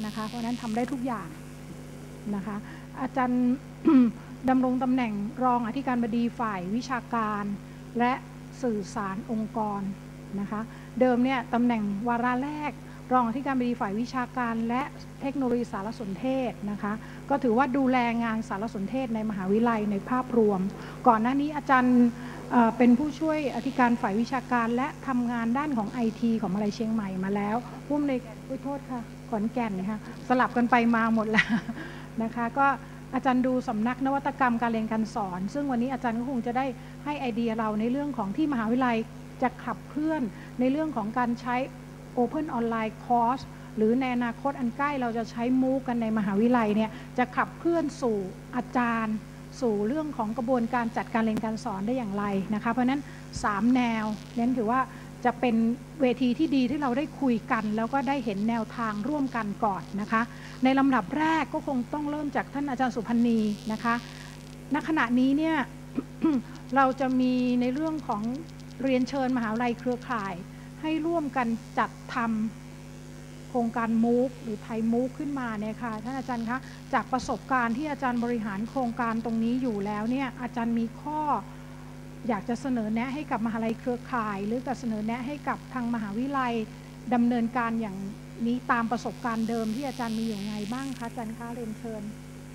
นะคะเพราะนั้นทำได้ทุกอย่างนะคะอาจารย์ ดำรงตำแหน่งรองอธิการบดีฝ่ายวิชาการและสื่อสารองค์กรนะคะเดิมเนี่ยตำแหน่งวาระแรกรองอธิการบดีฝ่ายวิชาการและเทคโนโลยีสารสนเทศนะคะก็ถือว่าดูแลงานสารสนเทศในมหาวิทยาลัยในภาพรวมก่อนหน้านี้อาจารย์เป็นผู้ช่วยอธิการฝ่ายวิชาการและทำงานด้านของ IT ของมหาวิทยาลัยเชียงใหม่มาแล้วผู้อำนวยการโทษค่ะขอนแก่นนะคะสลับกันไปมาหมดแล้วนะคะก็อาจารย์ดูสำนักนวัตกรรมการเรียนการสอนซึ่งวันนี้อาจารย์ก็คงจะได้ให้ไอเดียเราในเรื่องของที่มหาวิทยาลัยจะขับเคลื่อนในเรื่องของการใช้ Open Online Course หรือในอนาคตอันใกล้เราจะใช้ MOOC กันในมหาวิทยาลัยเนี่ยจะขับเคลื่อนสู่อาจารย์สู่เรื่องของกระบวนการจัดการเรียนการสอนได้อย่างไรนะคะเพราะนั้น3แนวนั้นถือว่าจะเป็นเวทีที่ดีที่เราได้คุยกันแล้วก็ได้เห็นแนวทางร่วมกันก่อนนะคะในลำดับแรกก็คงต้องเริ่มจากท่านอาจารย์สุพันธ์นีนะคะณขณะนี้เนี่ย เราจะมีในเรื่องของเรียนเชิญมหาวิทยาลัยเครือข่ายให้ร่วมกันจัดทำโครงการMOOCหรือไทยMOOCขึ้นมาเนี่ยค่ะท่านอาจารย์คะจากประสบการณ์ที่อาจารย์บริหารโครงการตรงนี้อยู่แล้วเนี่ยอาจารย์มีข้ออยากจะเสนอแนะให้กับมหาวิทยาลัยเครือข่ายหรือกับเสนอแนะให้กับทางมหาวิทยาลัยดำเนินการอย่างนี้ตามประสบการณ์เดิมที่อาจารย์มีอย่างไรบ้างคะอาจารย์คะเรียนเชิญ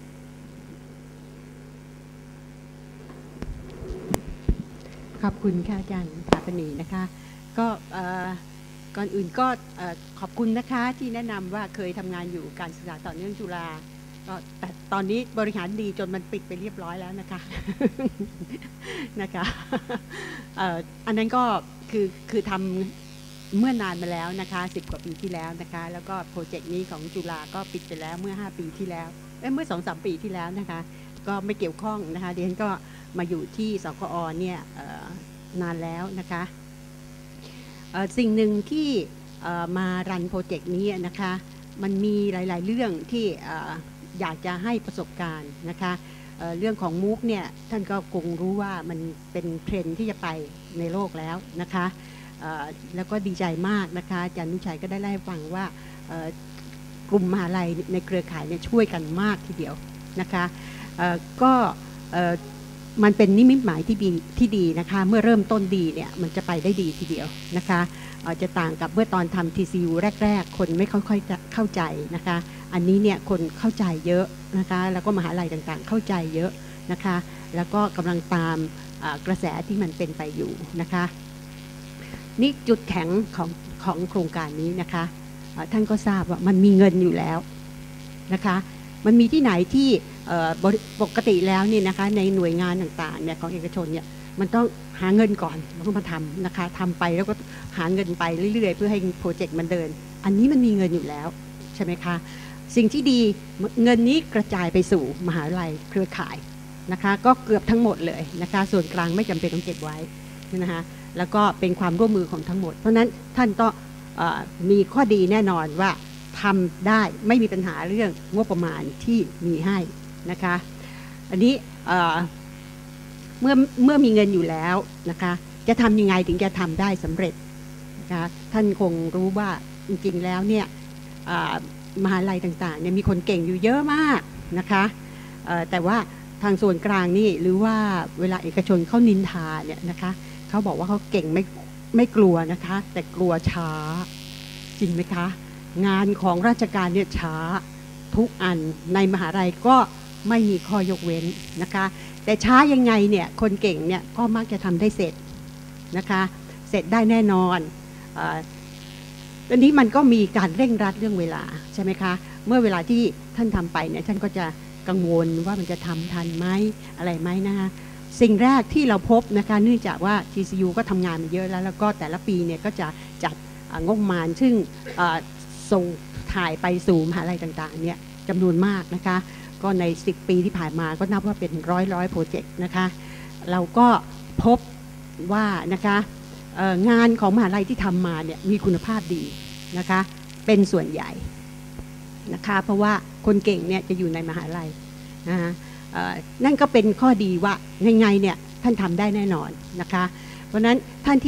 ขอบคุณค่ะอาจารย์สถาปนีนะคะก็ก่อนอื่นก็ขอบคุณนะคะที่แนะนำว่าเคยทำงานอยู่การศึกษาต่อเนื่องจุฬาแต่ตอนนี้บริหารดีจนมันปิดไปเรียบร้อยแล้วนะคะนะคะอันนั้นก็คือทำเมื่อนานมาแล้วนะคะ10 กว่าปีที่แล้วนะคะแล้วก็โปรเจกต์นี้ของจุฬาก็ปิดไปแล้วเมื่อ5 ปีที่แล้วเมื่อ 2-3 ปีที่แล้วนะคะก็ไม่เกี่ยวข้องนะคะดิฉันก็มาอยู่ที่สกอ.เนี่ยนานแล้วนะคะสิ่งหนึ่งที่มารันโปรเจกต์นี้นะคะมันมีหลายๆเรื่องที่อยากจะให้ประสบการณ์นะคะเรื่องของMOOCเนี่ยท่านก็คงรู้ว่ามันเป็นเทรนด์ที่จะไปในโลกแล้วนะคะแล้วก็ดีใจมากนะคะอาจารย์นุชัยก็ได้เล่าให้ฟังว่ากลุ่มมหาลัยในเครือข่ายเนี่ยช่วยกันมากทีเดียวนะคะก็มันเป็นนิมิตหมายที่ดีนะคะเมื่อเริ่มต้นดีเนี่ยมันจะไปได้ดีทีเดียวนะคะจะต่างกับเมื่อตอนทำ TCU แรกๆคนไม่ค่อยเข้าใจนะคะอันนี้เนี่ยคนเข้าใจเยอะนะคะแล้วก็มหาลัยต่างๆเข้าใจเยอะนะคะแล้วก็กำลังตามกระแสที่มันเป็นไปอยู่นะคะนี่จุดแข็งของโครงการนี้นะคะท่านก็ทราบว่ามันมีเงินอยู่แล้วนะคะมันมีที่ไหนที่ปกติแล้วนี่นะคะในหน่วยงานต่างๆเนี่ยของเอกชนเนี่ยมันต้องหาเงินก่อนแล้วก็มาทำนะคะทำไปแล้วก็หาเงินไปเรื่อยๆเพื่อให้โปรเจกต์มันเดินอันนี้มันมีเงินอยู่แล้วใช่ไหมคะสิ่งที่ดีเงินนี้กระจายไปสู่มหาวิทยาลัยเครือข่ายนะคะก็เกือบทั้งหมดเลยนะคะส่วนกลางไม่จำเป็นต้องเก็บไว้นะคะแล้วก็เป็นความร่วมมือของทั้งหมดเพราะนั้นท่านก็มีข้อดีแน่นอนว่าทำได้ไม่มีปัญหาเรื่องงบประมาณที่มีให้นะคะอันนี้เมื่อมีเงินอยู่แล้วนะคะจะทำยังไงถึงจะทำได้สำเร็จนะคะท่านคงรู้ว่าจริงๆแล้วเนี่ยมหาลัยต่างๆเนี่ยมีคนเก่งอยู่เยอะมากนะคะแต่ว่าทางส่วนกลางนี่หรือว่าเวลาเอกชนเขานินทาเนี่ยนะคะเขาบอกว่าเขาเก่งไม่กลัวนะคะแต่กลัวช้าจริงไหมคะงานของราชการเนี่ยช้าทุกอันในมหาลัยก็ไม่มีข้อยกเว้นนะคะแต่ช้ายังไงเนี่ยคนเก่งเนี่ยก็มักจะทำได้เสร็จนะคะเสร็จได้แน่นอนตอนนี้มันก็มีการเร่งรัดเรื่องเวลาใช่ไหมคะเมื่อเวลาที่ท่านทำไปเนี่ยท่านก็จะกังวลว่ามันจะทำทันไหมอะไรไหมนะคะสิ่งแรกที่เราพบนะคะเนื่องจากว่า TCU ก็ทำงานมาเยอะแล้วก็แต่ละปีเนี่ยก็จะจัดงบประมาณซึ่งส่งถ่ายไปสู่มหาลัยต่างๆเนี่ยจำนวนมากนะคะก็ใน10 ปีที่ผ่านมาก็นับว่าเป็นร้อยโปรเจกต์นะคะเราก็พบว่านะคะงานของมหาลัยที่ทำมาเนี่ยมีคุณภาพดีนะคะเป็นส่วนใหญ่นะคะเพราะว่าคนเก่งเนี่ยจะอยู่ในมหาลัยนะคะนั่นก็เป็นข้อดีว่าไงเนี่ยท่านทำได้แน่นอนนะคะเพราะนั้นท่านที่รับ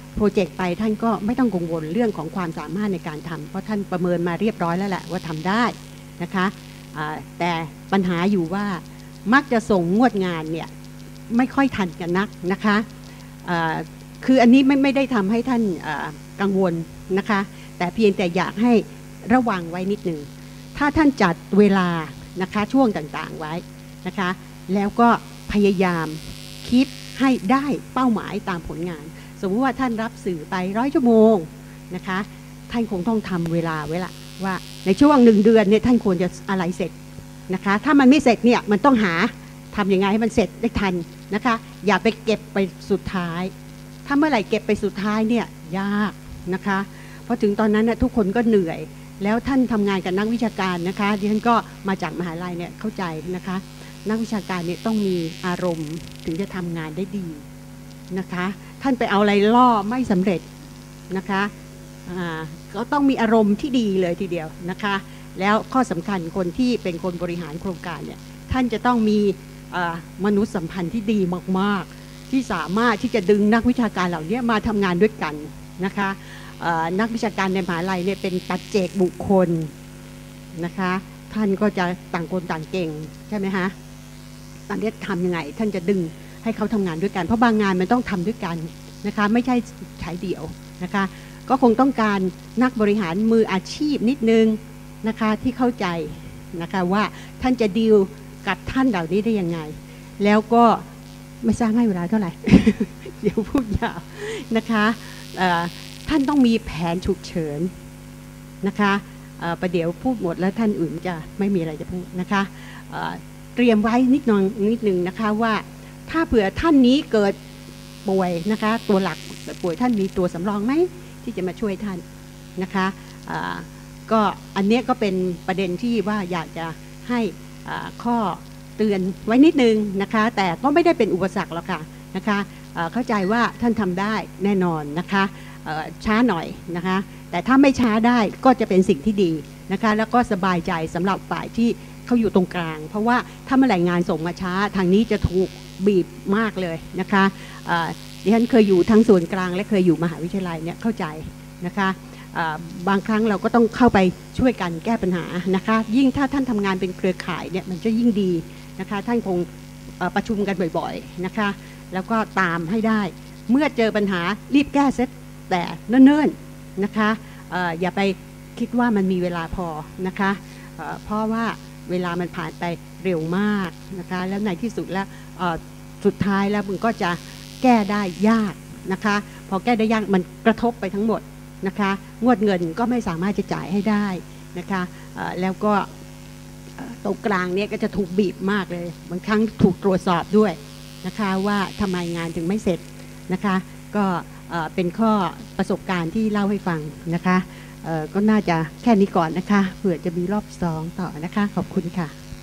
โปรเจกต์ไปท่านก็ไม่ต้องกังวลเรื่องของความสามารถในการทำเพราะท่านประเมินมาเรียบร้อยแล้วแหละว่าทำได้นะคะแต่ปัญหาอยู่ว่ามักจะส่งงวดงานเนี่ยไม่ค่อยทันกันนักนะคะคืออันนี้ไม่ได้ทำให้ท่านกังวลนะคะแต่เพียงแต่อยากให้ระวังไว้นิดหนึ่งถ้าท่านจัดเวลานะคะช่วงต่างๆไว้นะคะแล้วก็พยายามคิดให้ได้เป้าหมายตามผลงานสมมติว่าท่านรับสื่อไป100 ชั่วโมงนะคะท่านคงต้องทำเวลาไว้ละว่าในช่วง1 เดือนเนี่ยท่านควรจะอะไรเสร็จนะคะถ้ามันไม่เสร็จเนี่ยมันต้องหาทำยังไงให้มันเสร็จได้ทันนะคะอย่าไปเก็บไปสุดท้ายถ้าเมื่อไหร่เก็บไปสุดท้ายเนี่ยยากนะคะเพราะถึงตอนนั้นนะทุกคนก็เหนื่อยแล้วท่านทำงานกับนักวิชาการนะคะดิฉันก็มาจากมหาลัยเนี่ยเข้าใจนะคะนักวิชาการเนี่ยต้องมีอารมณ์ถึงจะทำงานได้ดีนะคะท่านไปเอาอะไรล่อไม่สำเร็จนะคะก็ต้องมีอารมณ์ที่ดีเลยทีเดียวนะคะแล้วข้อสำคัญคนที่เป็นคนบริหารโครงการเนี่ยท่านจะต้องมีมนุษยสัมพันธ์ที่ดีมากๆที่สามารถที่จะดึงนักวิชาการเหล่านี้มาทำงานด้วยกันนะคะนักวิชาการในมหาลัยเนี่ยเป็นปัจเจกบุคคลนะคะท่านก็จะต่างคนต่างเก่งใช่ไหมคะตอนนี้ทำยังไงท่านจะดึงให้เขาทำงานด้วยกันเพราะบางงานมันต้องทำด้วยกันนะคะไม่ใช่ใช้เดี่ยวนะคะก็คงต้องการนักบริหารมืออาชีพนิดนึงนะคะที่เข้าใจนะคะว่าท่านจะดีลกับท่านเหล่านี้ได้ยังไงแล้วก็ไม่ทราบให้เวลาเท่าไหร่ เดี๋ยวพูดยาวนะคะท่านต้องมีแผนฉุกเฉินนะคะประเดี๋ยวพูดหมดแล้วท่านอื่นจะไม่มีอะไรจะพูดนะคะเตรียมไว้นิดนึงนะคะว่าถ้าเผื่อท่านนี้เกิดป่วยนะคะตัวหลักป่วยท่านมีตัวสำรองไหมที่จะมาช่วยท่านนะคะก็อันนี้ก็เป็นประเด็นที่ว่าอยากจะให้ข้อเตือนไว้นิดนึงนะคะแต่ก็ไม่ได้เป็นอุปสรรคหรอกค่ะนะคะเข้าใจว่าท่านทำได้แน่นอนนะคะช้าหน่อยนะคะแต่ถ้าไม่ช้าได้ก็จะเป็นสิ่งที่ดีนะคะแล้วก็สบายใจสำหรับฝ่ายที่เขาอยู่ตรงกลางเพราะว่าถ้าเมื่อไหร่งานส่งมาช้าทางนี้จะถูกบีบมากเลยนะคะดิฉันเคยอยู่ทั้งส่วนกลางและเคยอยู่มหาวิทยาลัยเนี่ยเข้าใจนะคะบางครั้งเราก็ต้องเข้าไปช่วยกันแก้ปัญหานะคะยิ่งถ้าท่านทำงานเป็นเครือข่ายเนี่ยมันจะยิ่งดีนะคะท่านคงประชุมกันบ่อยๆนะคะแล้วก็ตามให้ได้เมื่อเจอปัญหารีบแก้เสร็จแต่เนิ่นๆนะคะอย่าไปคิดว่ามันมีเวลาพอนะคะเพราะว่าเวลามันผ่านไปเร็วมากนะคะแล้วในที่สุดแล้วสุดท้ายแล้วมันก็จะแก้ได้ยากนะคะพอแก้ได้ยากมันกระทบไปทั้งหมดนะคะงวดเงินก็ไม่สามารถจะจ่ายให้ได้นะคะแล้วก็ตรงกลางเนี่ยก็จะถูกบีบมากเลยบางครั้งถูกตรวจสอบด้วยนะคะว่าทำไมงานถึงไม่เสร็จนะคะก็เป็นข้อประสบการณ์ที่เล่าให้ฟังนะคะก็น่าจะแค่นี้ก่อนนะคะเผื่อจะมีรอบ2ต่อนะคะขอบคุณค่ะ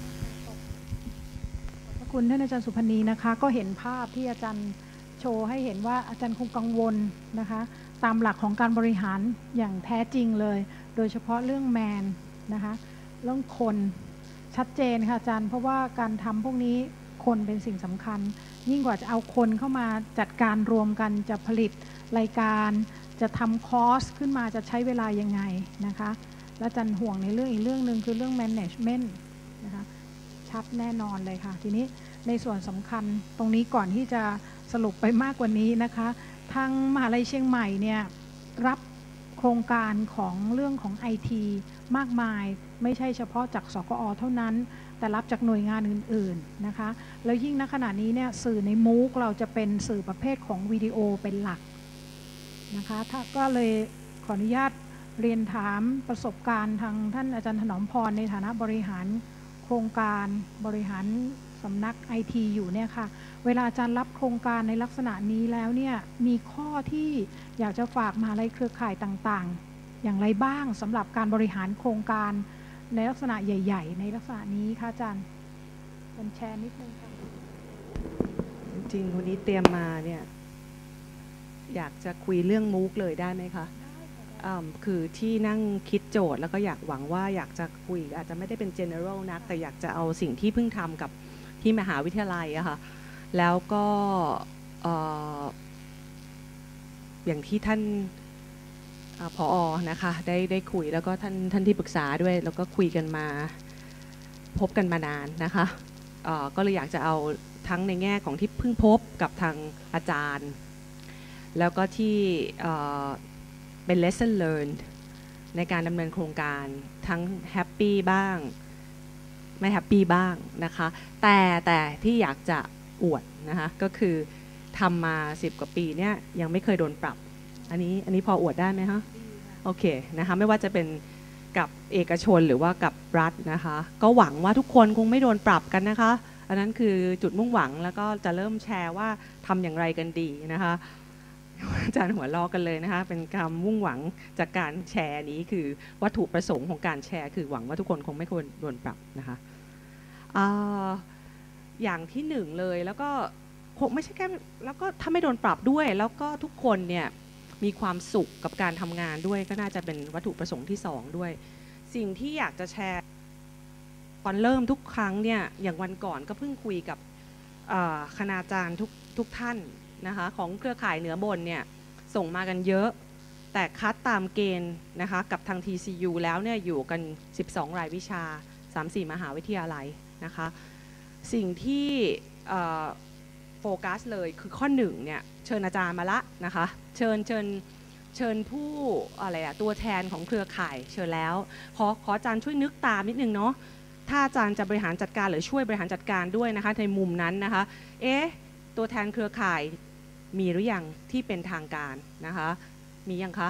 ขอบคุณท่านอาจารย์สุพนีนะคะก็เห็นภาพที่อาจารย์โชว์ให้เห็นว่าอาจารย์คงกังวลนะคะตามหลักของการบริหารอย่างแท้จริงเลยโดยเฉพาะเรื่องแมนนะคะเรื่องคนชัดเจนค่ะอาจารย์เพราะว่าการทำพวกนี้คนเป็นสิ่งสำคัญยิ่งกว่าจะเอาคนเข้ามาจัดการรวมกันจะผลิตรายการจะทำคอร์สขึ้นมาจะใช้เวลายังไงนะคะและอาจารย์ห่วงในเรื่องอีกเรื่องหนึ่งคือเรื่อง management นะคะชัดแน่นอนเลยค่ะทีนี้ในส่วนสำคัญตรงนี้ก่อนที่จะสรุปไปมากกว่านี้นะคะทางมหาลัยเชียงใหม่เนี่ยรับโครงการของเรื่องของ IT มากมายไม่ใช่เฉพาะจากสกอ.เท่านั้นแต่รับจากหน่วยงานอื่นๆนะคะแล้วยิ่งณขณะนี้เนี่ยสื่อในมูกเราจะเป็นสื่อประเภทของวิดีโอเป็นหลักนะคะถ้าก็เลยขออนุญาตเรียนถามประสบการณ์ทางท่านอาจารย์ถนอมพรในฐานะบริหารโครงการบริหารสำนัก IT อยู่เนี่ยค่ะเวลาอาจารย์รับโครงการในลักษณะนี้แล้วเนี่ยมีข้อที่อยากจะฝากมหาลัยเครือข่ายต่างๆอย่างไรบ้างสำหรับการบริหารโครงการในลักษณะใหญ่ๆในลักษณะนี้ค่ะอาจารย์เป็นแชร์นิดนึงค่ะจริงๆวันนี้เตรียมมาเนี่ยอยากจะคุยเรื่องมูกเลยได้ไหมคะคือที่นั่งคิดโจทย์แล้วก็อยากหวังว่าอยากจะคุยอาจจะไม่ได้เป็น general นักแต่อยากจะเอาสิ่งที่เพิ่งทำกับที่มหาวิทยาลัยอะค่ะแล้วก็อย่างที่ท่านผอ.นะคะได้คุยแล้วก็ท่านที่ปรึกษาด้วยแล้วก็คุยกันมาพบกันมานานนะคะก็เลยอยากจะเอาทั้งในแง่ของที่เพิ่งพบกับทางอาจารย์แล้วก็ที่เป็น lesson learned ในการดำเนินโครงการทั้งแฮปปี้บ้างไม่แฮปปี้บ้างนะคะแต่ที่อยากจะอวดนะคะก็คือทำมา10 กว่าปีเนี่ยยังไม่เคยโดนปรับอันนี้พออวดได้ไหมคะโอเคนะคะไม่ว่าจะเป็นกับเอกชนหรือว่ากับรัฐนะคะก็หวังว่าทุกคนคงไม่โดนปรับกันนะคะอันนั้นคือจุดมุ่งหวังแล้วก็จะเริ่มแชร์ว่าทำอย่างไรกันดีนะคะอาจารย์หัวล้อกันเลยนะคะเป็นคำมุ่งหวังจากการแชร์นี้คือวัตถุประสงค์ของการแชร์คือหวังว่าทุกคนคงไม่ควรโดนปรับนะคะอย่างที่หนึ่งเลยแล้วก็คงไม่ใช่แค่แล้วก็ถ้าไม่โดนปรับด้วยแล้วก็ทุกคนเนี่ยมีความสุขกับการทำงานด้วยก็น่าจะเป็นวัตถุประสงค์ที่2ด้วยสิ่งที่อยากจะแชร์ตอนเริ่มทุกครั้งเนี่ยอย่างวันก่อนก็เพิ่งคุยกับคณาจารย์ทุกท่านนะคะของเครือข่ายเหนือบนเนี่ยส่งมากันเยอะแต่คัดตามเกณฑ์นะคะกับทาง TCU แล้วเนี่ยอยู่กัน12 รายวิชา 3-4 มหาวิทยาลัยนะคะสิ่งที่โฟกัสเลยคือข้อ1เนี่ยเชิญอาจารย์มาละนะคะเชิญผู้อะไรตัวแทนของเครือข่ายเชิญแล้วขออาจารย์ช่วยนึกตามนิดนึงเนาะถ้าอาจารย์จะบริหารจัดการหรือช่วยบริหารจัดการด้วยนะคะในมุมนั้นนะคะตัวแทนเครือข่ายมีหรือยังที่เป็นทางการนะคะมียังคะ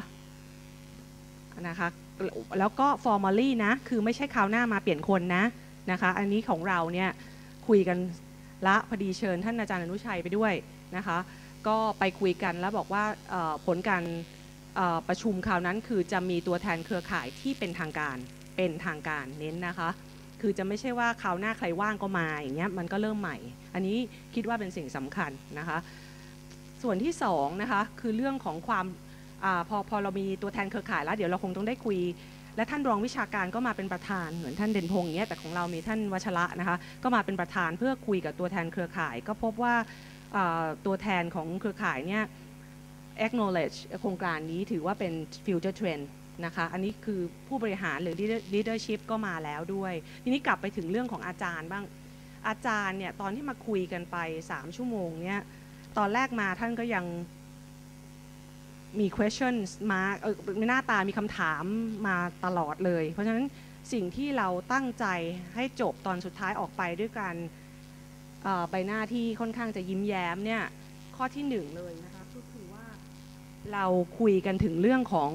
แล้วก็ formally นะคือไม่ใช่คราวหน้ามาเปลี่ยนคนนะคะอันนี้ของเราเนี่ยคุยกันละพอดีเชิญท่านอาจารย์อนุชัยไปด้วยนะคะก็ไปคุยกันแล้วบอกว่าผลการประชุมคราวนั้นคือจะมีตัวแทนเครือข่ายที่เป็นทางการเน้นนะคะคือจะไม่ใช่ว่าคราวหน้าใครว่างก็มาอย่างเงี้ยมันก็เริ่มใหม่อันนี้คิดว่าเป็นสิ่งสำคัญนะคะส่วนที่2นะคะคือเรื่องของความพอเรามีตัวแทนเครือข่ายแล้วเดี๋ยวเราคงต้องได้คุยและท่านรองวิชาการก็มาเป็นประธานเหมือนท่านเด่นพงษ์อย่างเงี้ยแต่ของเรามีท่านวชระนะคะก็มาเป็นประธานเพื่อคุยกับตัวแทนเครือข่ายก็พบว่าตัวแทนของเครือข่ายเนี่ย acknowledge โครงการนี้ถือว่าเป็น future trend นะคะอันนี้คือผู้บริหารหรือ leadership ก็มาแล้วด้วยทีนี้กลับไปถึงเรื่องของอาจารย์บ้างอาจารย์เนี่ยตอนที่มาคุยกันไป3 ชั่วโมงเนี่ยตอนแรกมาท่านก็ยังมี questions มาหน้าตามีคำถามมาตลอดเลยเพราะฉะนั้นสิ่งที่เราตั้งใจให้จบตอนสุดท้ายออกไปด้วยการใบหน้าที่ค่อนข้างจะยิ้มแย้มเนี่ยข้อที่1เลยนะคะก็คือว่าเราคุยกันถึงเรื่องของ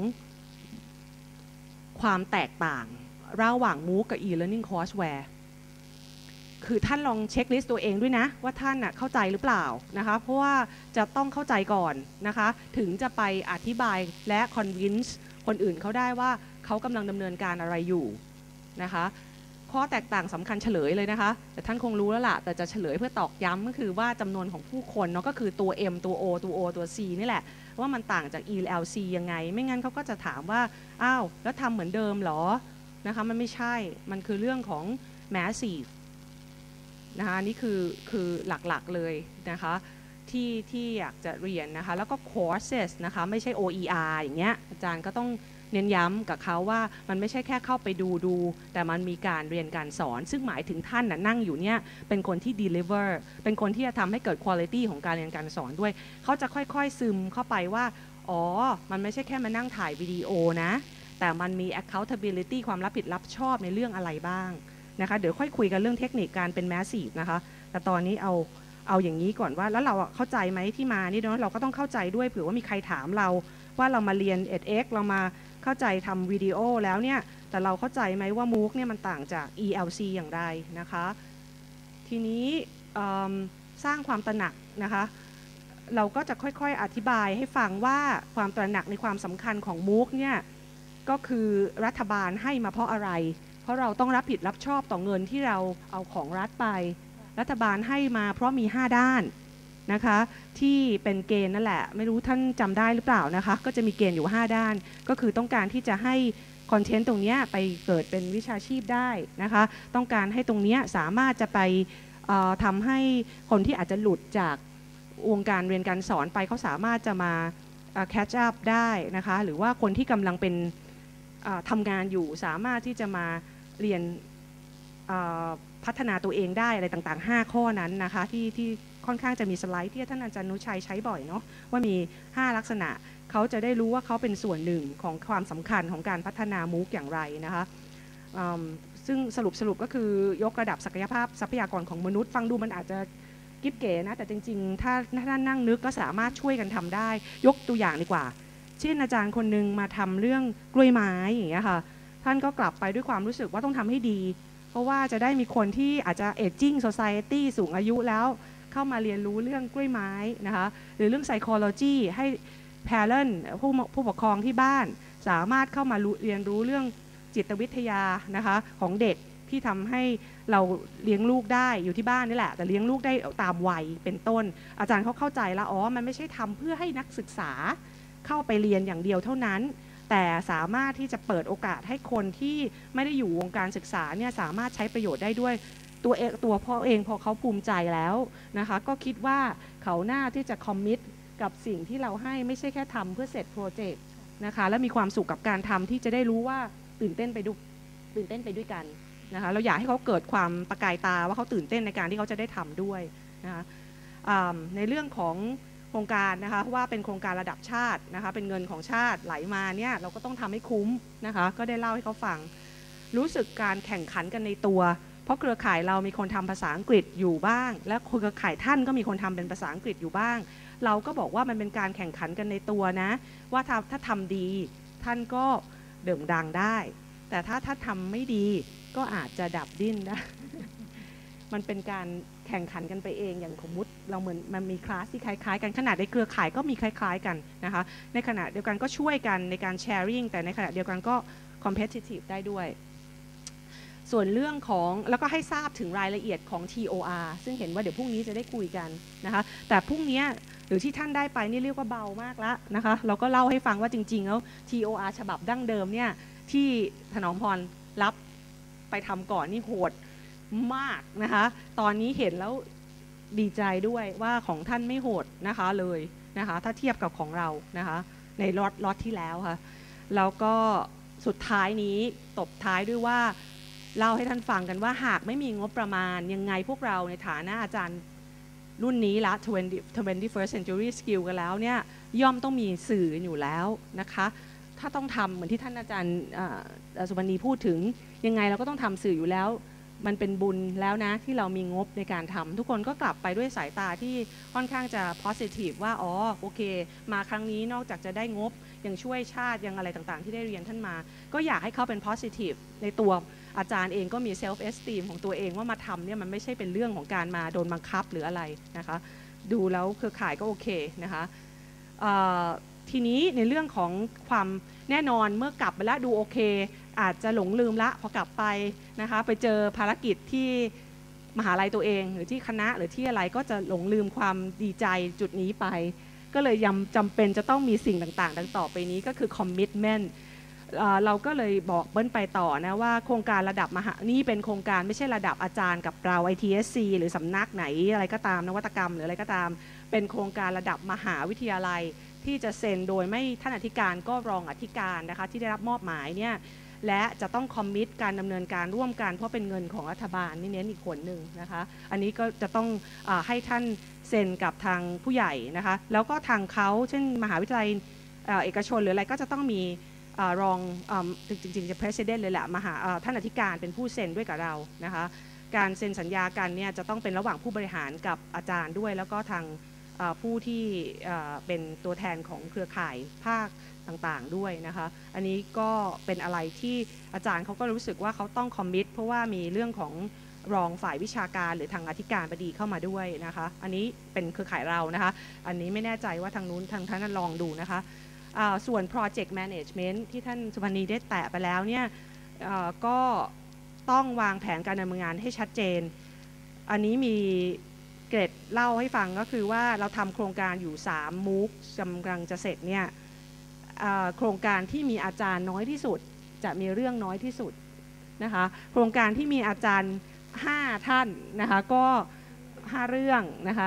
ความแตกต่างระหว่าง MOOC กับ e-learning courseware คือท่านลองเช็คลิสต์ตัวเองด้วยนะว่าท่านเข้าใจหรือเปล่านะคะเพราะว่าจะต้องเข้าใจก่อนนะคะถึงจะไปอธิบายและ convince คนอื่นเขาได้ว่าเขากำลังดำเนินการอะไรอยู่นะคะข้อแตกต่างสำคัญเฉลยเลยนะคะแต่ท่านคงรู้แล้วล่ะแต่จะเฉลยเพื่อตอกย้ำก็คือว่าจำนวนของผู้คนเนาะก็คือตัว M ตัว O ตัว C นี่แหละว่ามันต่างจาก ELC ยังไงไม่งั้นเขาก็จะถามว่าอ้าวแล้วทำเหมือนเดิมหรอนะคะมันไม่ใช่มันคือเรื่องของ massive นะคะนี่คือหลักๆเลยนะคะที่อยากจะเรียนนะคะแล้วก็ courses นะคะไม่ใช่ OER อย่างเงี้ยอาจารย์ก็ต้องเน้นย้ำกับเขาว่ามันไม่ใช่แค่เข้าไปดูแต่มันมีการเรียนการสอนซึ่งหมายถึงท่านนั่งอยู่เนี่ยเป็นคนที่ deliver เป็นคนที่จะทำให้เกิด quality ของการเรียนการสอนด้วยเขาจะค่อยๆซึมเข้าไปว่าอ๋อมันไม่ใช่แค่มานั่งถ่ายวิดีโอนะแต่มันมี accountability ความรับผิดรับชอบในเรื่องอะไรบ้างนะคะเดี๋ยวค่อยคุยกันเรื่องเทคนิคการเป็น massive นะคะแต่ตอนนี้เอาอย่างนี้ก่อนว่าแล้วเราเข้าใจไหมที่มานี่เนาะเราก็ต้องเข้าใจด้วยเผื่อว่ามีใครถามเราว่าเรามาเรียน edX เรามาเข้าใจทำวิดีโอแล้วเนี่ยแต่เราเข้าใจไหมว่า MOOC เนี่ยมันต่างจาก ELC อย่างไรนะคะทีนี้สร้างความตระหนักนะคะเราก็จะค่อยๆอธิบายให้ฟังว่าความตระหนักในความสำคัญของ MOOC เนี่ยก็คือรัฐบาลให้มาเพราะอะไรเพราะเราต้องรับผิดรับชอบต่อเงินที่เราเอาของรัฐไปรัฐบาลให้มาเพราะมี5ด้านนะคะที่เป็นเกณฑ์นั่นแหละไม่รู้ท่านจำได้หรือเปล่านะคะก็จะมีเกณฑ์อยู่5ด้านก็คือต้องการที่จะให้คอนเทนต์ตรงนี้ไปเกิดเป็นวิชาชีพได้นะคะต้องการให้ตรงนี้สามารถจะไปทำให้คนที่อาจจะหลุดจากวงการเรียนการสอนไปเขาสามารถจะมา catch up ได้นะคะหรือว่าคนที่กำลังเป็นทำงานอยู่สามารถที่จะมาเรียนพัฒนาตัวเองได้อะไรต่างๆ5ข้อนั้นนะคะที่ค่อนข้างจะมีสไลด์ที่ท่านอาจารย์นุชัยใช้บ่อยเนาะว่ามี5ลักษณะเขาจะได้รู้ว่าเขาเป็นส่วนหนึ่งของความสำคัญของการพัฒนาMOOCอย่างไรนะคะซึ่งสรุปก็คือยกระดับศักยภาพทรัพยากรของมนุษย์ฟังดูมันอาจจะกิ๊บเก๋นะแต่จริงๆถ้าท่านนั่งนึกก็สามารถช่วยกันทำได้ยกตัวอย่างดีกว่าเช่นอาจารย์คนนึงมาทำเรื่องกล้วยไม้อย่างเงี้ยค่ะท่านก็กลับไปด้วยความรู้สึกว่าต้องทำให้ดีเพราะว่าจะได้มีคนที่อาจจะ aging society สูงอายุแล้วเข้ามาเรียนรู้เรื่องกล้วยไม้นะคะหรือเรื่อง psychology ให้ parent ผู้ปกครองที่บ้านสามารถเข้ามาเรียนรู้เรื่องจิตวิทยานะคะของเด็กที่ทำให้เราเลี้ยงลูกได้อยู่ที่บ้านนี่แหละแต่เลี้ยงลูกได้ตามวัยเป็นต้นอาจารย์เขาเข้าใจแล้วมันไม่ใช่ทำเพื่อให้นักศึกษาเข้าไปเรียนอย่างเดียวเท่านั้นแต่สามารถที่จะเปิดโอกาสให้คนที่ไม่ได้อยู่วงการศึกษาเนี่ยสามารถใช้ประโยชน์ได้ด้วยตัวพ่อเองพอเขาภูมิใจแล้วนะคะก็คิดว่าเขาหน้าที่จะคอมมิตกับสิ่งที่เราให้ไม่ใช่แค่ทำเพื่อเสร็จโปรเจกต์นะคะและมีความสุขกับการทำที่จะได้รู้ว่าตื่นเต้นไปด้วยกันนะคะเราอยากให้เขาเกิดความประกายตาว่าเขาตื่นเต้นในการที่เขาจะได้ทำด้วยนะคะในเรื่องของโครงการนะคะว่าเป็นโครงการระดับชาตินะคะเป็นเงินของชาติไหลมาเนี่ยเราก็ต้องทำให้คุ้มนะคะก็ได้เล่าให้เขาฟังรู้สึกการแข่งขันกันในตัวเพราะเครือข่ายเรามีคนทำภาษาอังกฤษอยู่บ้างและเครือข่ายท่านก็มีคนทำเป็นภาษาอังกฤษอยู่บ้างเราก็บอกว่ามันเป็นการแข่งขันกันในตัวนะว่าถ้าทำดีท่านก็เด่งดังได้แต่ถ้าทำไม่ดีก็อาจจะดับดิ้นได้ มันเป็นการแข่งขันกันไปเองอย่างสมมติเราเหมือนมันมีคลาสที่คล้ายๆกันขนาดในเครือข่ายก็มีคล้ายๆกันนะคะในขณะเดียวกันก็ช่วยกันในการแชร์ริ่งแต่ในขณะเดียวกันก็ competitive ได้ด้วยส่วนเรื่องของแล้วก็ให้ทราบถึงรายละเอียดของ TOR ซึ่งเห็นว่าเดี๋ยวพรุ่งนี้จะได้คุยกันนะคะแต่พรุ่งนี้หรือที่ท่านได้ไปนี่เรียกว่าเบามากแล้วนะคะเราก็เล่าให้ฟังว่าจริงๆแล้ว TOR ฉบับดั้งเดิมเนี่ยที่ถนอมพรรับไปทำก่อนนี่โหดมากนะคะตอนนี้เห็นแล้วดีใจด้วยว่าของท่านไม่โหดนะคะเลยนะคะถ้าเทียบกับของเรานะคะในล็อตที่แล้วค่ะแล้วก็สุดท้ายนี้ตบท้ายด้วยว่าเล่าให้ท่านฟังกันว่าหากไม่มีงบประมาณยังไงพวกเราในฐานะอาจารย์รุ่นนี้ละ 21st century skill กันแล้วเนี่ยย่อมต้องมีสื่ออยู่แล้วนะคะถ้าต้องทำเหมือนที่ท่านอาจารย์สุวรรณีพูดถึงยังไงเราก็ต้องทำสื่ออยู่แล้วมันเป็นบุญแล้วนะที่เรามีงบในการทำทุกคนก็กลับไปด้วยสายตาที่ค่อนข้างจะ positive ว่าโอเคมาครั้งนี้นอกจากจะได้งบยังช่วยชาติยังอะไรต่างๆที่ได้เรียนท่านมาก็อยากให้เขาเป็น positive ในตัวอาจารย์เองก็มี self esteem ของตัวเองว่ามาทำเนี่ยมันไม่ใช่เป็นเรื่องของการมาโดนบังคับหรืออะไรนะคะดูแล้วเครือข่ายก็โอเคนะคะทีนี้ในเรื่องของความแน่นอนเมื่อกลับไปแล้วดูโอเคอาจจะหลงลืมละพอกลับไปนะคะไปเจอภารกิจที่มหาลัยตัวเองหรือที่คณะหรือที่อะไรก็จะหลงลืมความดีใจจุดนี้ไปก็เลยจำเป็นจะต้องมีสิ่งต่างๆดังต่อไปนี้ก็คือ commitment เราก็เลยบอกเบิ้ลไปต่อนะว่าโครงการระดับนี่เป็นโครงการไม่ใช่ระดับอาจารย์กับเรา ITSC หรือสำนักไหนอะไรก็ตามนวัตกรรมหรืออะไรก็ตามเป็นโครงการระดับมหาวิทยาลัยที่จะเซ็นโดยไม่ท่านอธิการก็รองอธิการนะคะที่ได้รับมอบหมายเนี่ยและจะต้องคอมมิตการดำเนินการร่วมกันเพราะเป็นเงินของรัฐบาลนี่เน้นอีกคนหนึ่งนะคะอันนี้ก็จะต้องให้ท่านเซ็นกับทางผู้ใหญ่นะคะแล้วก็ทางเขาเช่นมหาวิทยาลัยเอกชนหรืออะไรก็จะต้องมีรองจริงๆจะ president เลยแหละท่านอธิการเป็นผู้เซ็นด้วยกับเรานะคะการเซ็นสัญญากันเนี่ยจะต้องเป็นระหว่างผู้บริหารกับอาจารย์ด้วยแล้วก็ทางผู้ที่เป็นตัวแทนของเครือข่ายภาคต่างๆด้วยนะคะอันนี้ก็เป็นอะไรที่อาจารย์เขาก็รู้สึกว่าเขาต้องคอมมิตเพราะว่ามีเรื่องของรองฝ่ายวิชาการหรือทางอธิการบดีเข้ามาด้วยนะคะอันนี้เป็นเครือข่ายเรานะคะอันนี้ไม่แน่ใจว่าทางนู้นทางท่านลองดูนะคะส่วน project management ที่ท่านสุพรรณีได้แตะไปแล้วเนี่ยก็ต้องวางแผนการดำเนินงานให้ชัดเจนอันนี้มีเกร็ดเล่าให้ฟังก็คือว่าเราทำโครงการอยู่3 MOOC กำลังจะเสร็จเนี่ยโครงการที่มีอาจารย์น้อยที่สุดจะมีเรื่องน้อยที่สุดนะคะโครงการที่มีอาจารย์5 ท่านนะคะก็5 เรื่องนะคะ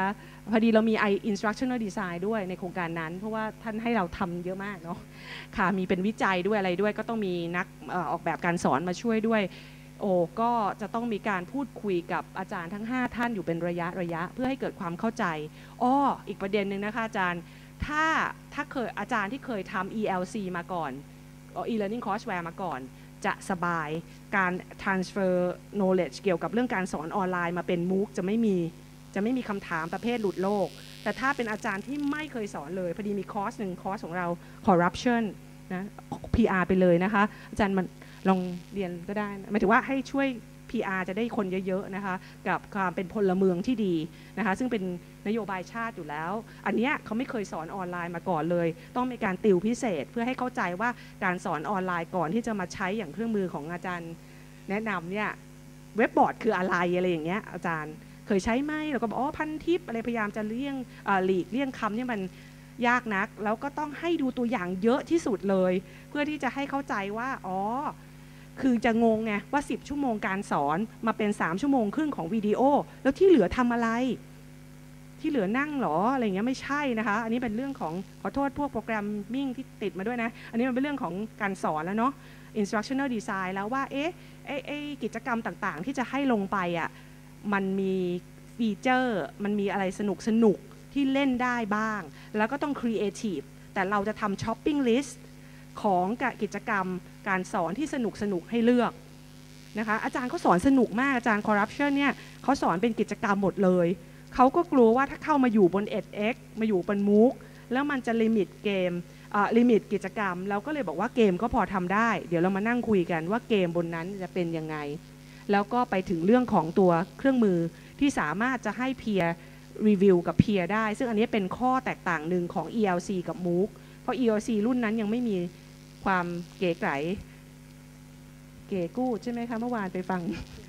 พอดีเรามี instructional design ด้วยในโครงการนั้นเพราะว่าท่านให้เราทำเยอะมากเนาะค่ะมีเป็นวิจัยด้วยอะไรด้วยก็ต้องมีนักออกแบบการสอนมาช่วยด้วยก็จะต้องมีการพูดคุยกับอาจารย์ทั้ง5ท่านอยู่เป็นระยะเพื่อให้เกิดความเข้าใจอีกประเด็นหนึ่งนะคะอาจารย์ถ้าเคยอาจารย์ที่เคยทำ ELC มาก่อนe-learning courseware มาก่อนจะสบายการ transfer knowledge เกี่ยวกับเรื่องการสอนออนไลน์มาเป็น MOOC จะไม่มีคำถามประเภทหลุดโลกแต่ถ้าเป็นอาจารย์ที่ไม่เคยสอนเลยพอดีมีคอร์สหนึ่งคอร์สของเรา corruption นะ PR ไปเลยนะคะอาจารย์มันลองเรียนก็ได้หมายถึงว่าให้ช่วย PR จะได้คนเยอะๆนะคะกับความเป็นพลเมืองที่ดีนะคะซึ่งเป็นนโยบายชาติอยู่แล้วอันนี้เขาไม่เคยสอนออนไลน์มาก่อนเลยต้องมีการติวพิเศษเพื่อให้เข้าใจว่าการสอนออนไลน์ก่อนที่จะมาใช้อย่างเครื่องมือของอาจารย์แนะนำเนี่ยเว็บบอร์ดคืออะไรอย่างเงี้ยอาจารย์เคยใช้ไหมเราก็บอกพันทิปอะไรพยายามจะหลีกเลี่ยงคำที่มันยากนักแล้วก็ต้องให้ดูตัวอย่างเยอะที่สุดเลยเพื่อที่จะให้เข้าใจว่าคือจะงงไงว่า10ชั่วโมงการสอนมาเป็น3ชั่วโมงครึ่งของวิดีโอแล้วที่เหลือทำอะไรที่เหลือนั่งหรออะไรเงี้ยไม่ใช่นะคะอันนี้เป็นเรื่องของขอโทษพวกโปรแกรมมิ่งที่ติดมาด้วยนะอันนี้มันเป็นเรื่องของการสอนแล้วเนาะ instructional design แล้วว่ากิจกรรมต่างๆที่จะให้ลงไปมันมีฟีเจอร์มันมีอะไรสนุกที่เล่นได้บ้างแล้วก็ต้อง creative แต่เราจะทำ shopping list ของกิจกรรมการสอนที่สนุกให้เลือกนะคะอาจารย์เขาสอนสนุกมากอาจารย์ corruption เนี่ยเขาสอนเป็นกิจกรรมหมดเลยเขาก็กลัวว่าถ้าเข้ามาอยู่บน edX มาอยู่บน MOOC แล้วมันจะลิมิตเกมลิมิตกิจกรรมเราก็เลยบอกว่าเกมก็พอทำได้เดี๋ยวเรามานั่งคุยกันว่าเกมบนนั้นจะเป็นยังไงแล้วก็ไปถึงเรื่องของตัวเครื่องมือที่สามารถจะให้ peer review กับ peer ได้ซึ่งอันนี้เป็นข้อแตกต่างหนึ่งของ ELC กับ MOOC เพราะ ELC รุ่นนั้นยังไม่มีความเก๋ไก๋เก๋กู้ใช่ไหมคะเมื่อวานไปฟัง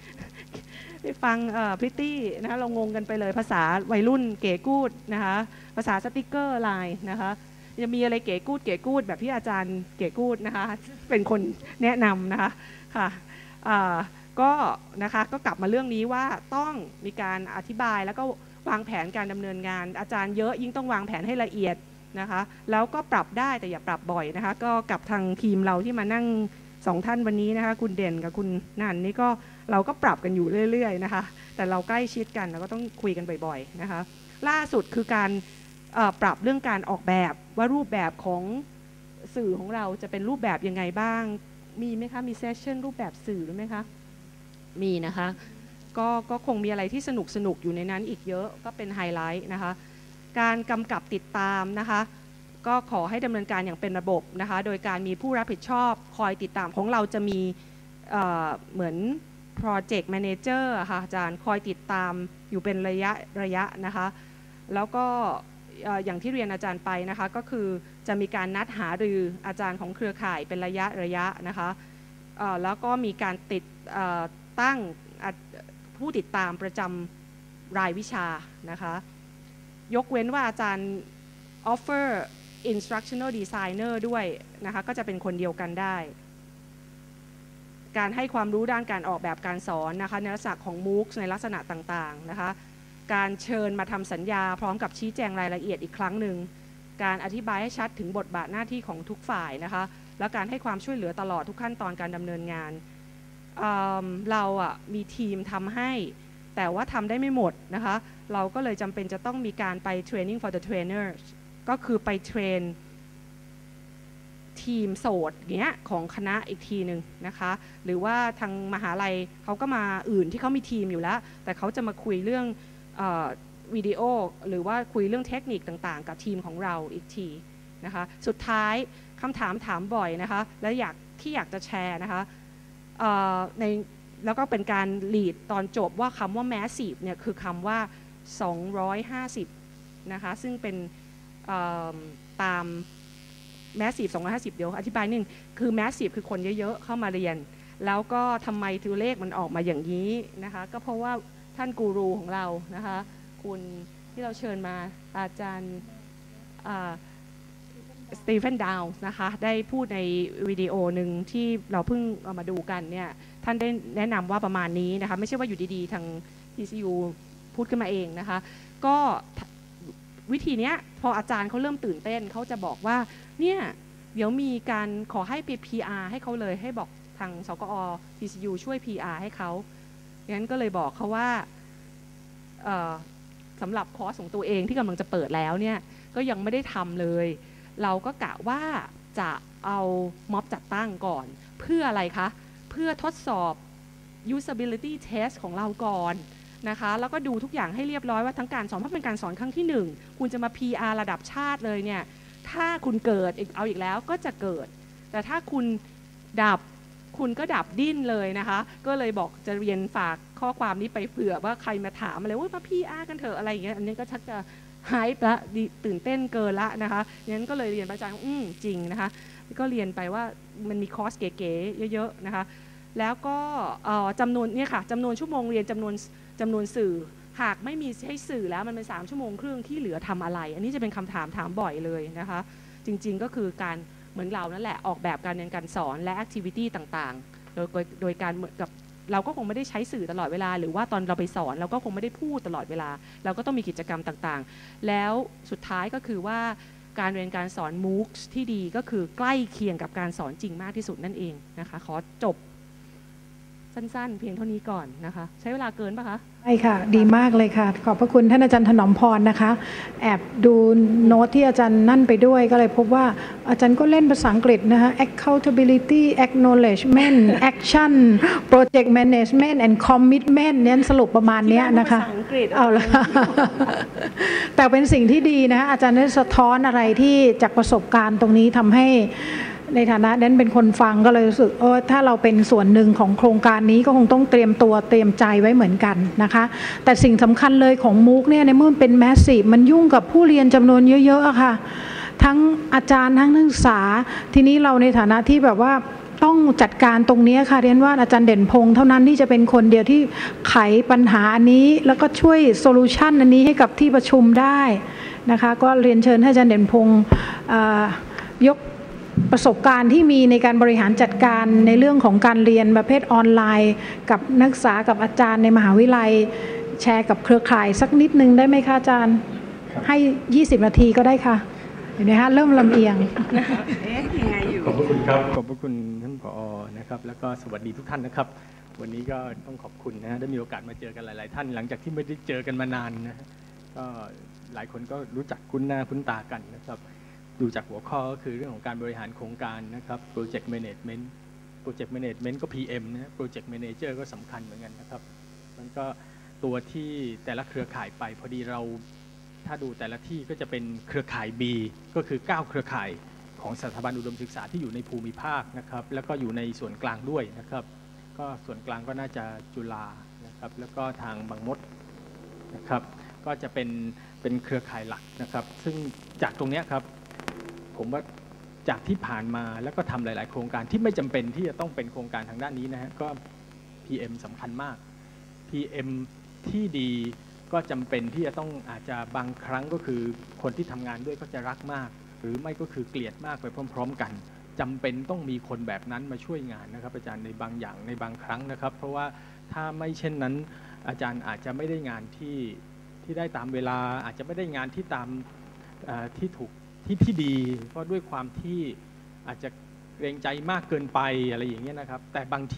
พริตตี้นะคะเรางงกันไปเลยภาษาวัยรุ่นเก๋กูดนะคะภาษาสติกเกอร์ไลน์นะคะจะมีอะไรเก๋กูดแบบที่อาจารย์เก๋กูดนะคะเป็นคนแนะนำนะคะค่ะก็นะคะก็กลับมาเรื่องนี้ว่าต้องมีการอธิบายแล้วก็วางแผนการดำเนินงานอาจารย์เยอะยิ่งต้องวางแผนให้ละเอียดนะคะแล้วก็ปรับได้แต่อย่าปรับบ่อยนะคะก็กับทางทีมเราที่มานั่ง2ท่านวันนี้นะคะคุณเด่นกับคุณนันนี่ก็เราก็ปรับกันอยู่เรื่อยๆนะคะแต่เราใกล้ชิดกันเราก็ต้องคุยกันบ่อยๆนะคะล่าสุดคือการปรับเรื่องการออกแบบว่ารูปแบบของสื่อของเราจะเป็นรูปแบบยังไงบ้างมีไหมคะมีเซสชั่นรูปแบบสื่อหรือไหมคะมีนะคะก็คงมีอะไรที่สนุกอยู่ในนั้นอีกเยอะก็เป็นไฮไลท์นะคะการกำกับติดตามนะคะก็ขอให้ดำเนินการอย่างเป็นระบบนะคะโดยการมีผู้รับผิดชอบคอยติดตามของเราจะมีเหมือน Project Manager ค่ะอาจารย์คอยติดตามอยู่เป็นระยะนะคะแล้วก็อย่างที่เรียนอาจารย์ไปนะคะก็คือจะมีการนัดหารืออาจารย์ของเครือข่ายเป็นระยะนะคะแล้วก็มีการตั้งผู้ติดตามประจำรายวิชานะคะยกเว้นว่าอาจารย์ offer instructional designer ด้วยนะคะก็จะเป็นคนเดียวกันได้การให้ความรู้ด้านการออกแบบการสอนนะคะในลักษณะของ MOOC ในลักษณะต่างๆนะคะการเชิญมาทำสัญญาพร้อมกับชี้แจงรายละเอียดอีกครั้งหนึ่งการอธิบายให้ชัดถึงบทบาทหน้าที่ของทุกฝ่ายนะคะและการให้ความช่วยเหลือตลอดทุกขั้นตอนการดำเนินงานเรามีทีมทำให้แต่ว่าทำได้ไม่หมดนะคะเราก็เลยจำเป็นจะต้องมีการไป training for the trainers ก็คือไปเทรนทีมโสดเงี้ยของคณะอีกทีหนึ่งนะคะหรือว่าทางมหาลัยเขาก็มาอื่นที่เขามีทีมอยู่แล้วแต่เขาจะมาคุยเรื่องวิดีโอหรือว่าคุยเรื่องเทคนิคต่างๆกับทีมของเราอีกทีนะคะสุดท้ายคำถามบ่อยนะคะและอยากจะแชร์นะคะแล้วก็เป็นการลีดตอนจบว่าคำว่า massive เนี่ยคือคำว่า250นะคะซึ่งเป็นตาม massive 250เดี๋ยวอธิบายนึงคือ massive คือคนเยอะๆเข้ามาเรียนแล้วก็ทำไมตัวเลขมันออกมาอย่างนี้นะคะก็เพราะว่าท่านกูรูของเรานะคะคุณที่เราเชิญมาอาจารย์สตีเฟนดาวน์นะคะได้พูดในวิดีโอหนึ่งที่เราเพิ่งเอามาดูกันเนี่ยท่านได้แนะนำว่าประมาณนี้นะคะไม่ใช่ว่าอยู่ดีๆทาง TCU พูดขึ้นมาเองนะคะก็วิธีเนี้ยพออาจารย์เขาเริ่มตื่นเต้นเขาจะบอกว่าเนี่ยเดี๋ยวมีการขอให้ไป PR ให้เขาเลยให้บอกทางสกอ TCU ช่วย PR ให้เขางั้นก็เลยบอกเขาว่าสำหรับคอร์สของตัวเองที่กำลังจะเปิดแล้วเนี่ยก็ยังไม่ได้ทำเลยเราก็กะว่าจะเอาม็อบจัดตั้งก่อนเพื่ออะไรคะเพื่อทดสอบ usability test ของเราก่อนนะคะแล้วก็ดูทุกอย่างให้เรียบร้อยว่าทั้งการสอนเพราะเป็นการสอนครั้งที่1คุณจะมา PR ระดับชาติเลยเนี่ยถ้าคุณเกิดเอาอีกแล้วก็จะเกิดแต่ถ้าคุณดับคุณก็ดับดิ้นเลยนะคะก็เลยบอกจะเรียนฝากข้อความนี้ไปเผื่อว่าใครมาถามอะไรว่ามา PR กันเถอะอะไรอย่างเงี้ยอันนี้ก็ชักจะไฮป์ละตื่นเต้นเกินละนะคะงั้นก็เลยเรียนอาจารย์จริงนะคะก็เรียนไปว่ามันมีคอร์สเก๋ๆเยอะๆนะคะแล้วก็จำนวนเนี่ยค่ะจำนวนชั่วโมงเรียนจำนวนสื่อหากไม่มีให้สื่อแล้วมันเป็น3 ชั่วโมงครึ่งที่เหลือทำอะไรอันนี้จะเป็นคำถามบ่อยเลยนะคะจริงๆก็คือการเหมือนเรานั่นแหละออกแบบการเรียนการสอนและแอคทิวิตี้ต่างๆโดยการเหมือนกับเราก็คงไม่ได้ใช้สื่อตลอดเวลาหรือว่าตอนเราไปสอนเราก็คงไม่ได้พูดตลอดเวลาเราก็ต้องมีกิจกรรมต่างๆแล้วสุดท้ายก็คือว่าการเรียนการสอน MOOCs ที่ดีก็คือใกล้เคียงกับการสอนจริงมากที่สุดนั่นเองนะคะขอจบสั้นๆเพียงเท่านี้ก่อนนะคะใช้เวลาเกินปะคะใช่ค่ะดีมากเลยค่ะขอบพระคุณท่านอาจารย์ถนอมพรนะคะแอบดูโน้ตที่อาจารย์นั่นไปด้วยก็เลยพบว่าอาจารย์ก็เล่นภาษาอังกฤษนะคะ accountability acknowledgement action project management and commitment เนี่ยสรุปประมาณนี้นะคะเอาละแต่เป็นสิ่งที่ดีนะคะอาจารย์ได้สะท้อนอะไรที่จากประสบการณ์ตรงนี้ทำให้ในฐานะนั้นเป็นคนฟังก็เลยรู้สึกถ้าเราเป็นส่วนหนึ่งของโครงการนี้ก็คงต้องเตรียมตัวเตรียมใจไว้เหมือนกันนะคะแต่สิ่งสำคัญเลยของMOOCเนี่ยในเมื่อเป็นแมสซีฟมันยุ่งกับผู้เรียนจำนวนเยอะๆค่ะทั้งอาจารย์ทั้งนักศึกษาทีนี้เราในฐานะที่แบบว่าต้องจัดการตรงนี้ค่ะเรียนว่าอาจารย์เด่นพงษ์เท่านั้นที่จะเป็นคนเดียวที่ไขปัญหาอันนี้แล้วก็ช่วยโซลูชันอันนี้ให้กับที่ประชุมได้นะคะก็เรียนเชิญให้อาจารย์เด่นพงษ์ยกประสบการณ์ที่มีในการบริหารจัดการในเรื่องของการเรียนประเภทออนไลน์กับนักศึกษากับอาจารย์ในมหาวิทยาลัยแชร์กับเครือข่ายสักนิดนึงได้ไหมคะอาจารย์ให้20 นาทีก็ได้ค่ะเห็นไหมคะเริ่มลำเอียงยังไงอยู่ขอบพระคุณครับขอบพระคุณท่านผอ.นะครับแล้วก็สวัสดีทุกท่านนะครับวันนี้ก็ต้องขอบคุณนะได้มีโอกาสมาเจอกันหลายๆท่านหลังจากที่ไม่ได้เจอกันมานานนะก็หลายคนก็รู้จักคุ้นหน้าคุ้นตากันนะครับดูจากหัวข้อก็คือเรื่องของการบริหารโครงการนะครับ Project Management ก็ PM นะ Project Manager ก็สำคัญเหมือนกันนะครับมันก็ตัวที่แต่ละเครือข่ายไปพอดีเราถ้าดูแต่ละที่ก็จะเป็นเครือข่าย B ก็คือ9เครือข่ายของสถาบันอุดมศึกษาที่อยู่ในภูมิภาคนะครับแล้วก็อยู่ในส่วนกลางด้วยนะครับก็ส่วนกลางก็น่าจะจุฬานะครับแล้วก็ทางบางมดนะครับก็จะเป็นเครือข่ายหลักนะครับซึ่งจากตรงนี้ครับผมว่าจากที่ผ่านมาแล้วก็ทำหลายๆโครงการที่ไม่จำเป็นที่จะต้องเป็นโครงการทางด้านนี้นะฮะก็ PM สำคัญมาก PM ที่ดีก็จำเป็นที่จะต้องอาจจะบางครั้งก็คือคนที่ทำงานด้วยก็จะรักมากหรือไม่ก็คือเกลียดมากไปพร้อมๆกันจำเป็นต้องมีคนแบบนั้นมาช่วยงานนะครับอาจารย์ในบางอย่างในบางครั้งนะครับเพราะว่าถ้าไม่เช่นนั้นอาจารย์อาจจะไม่ได้งานที่ได้ตามเวลาอาจจะไม่ได้งานที่ตามที่ถูกที่ดีเพราะด้วยความที่อาจจะเกรงใจมากเกินไปอะไรอย่างเงี้ยนะครับแต่บางที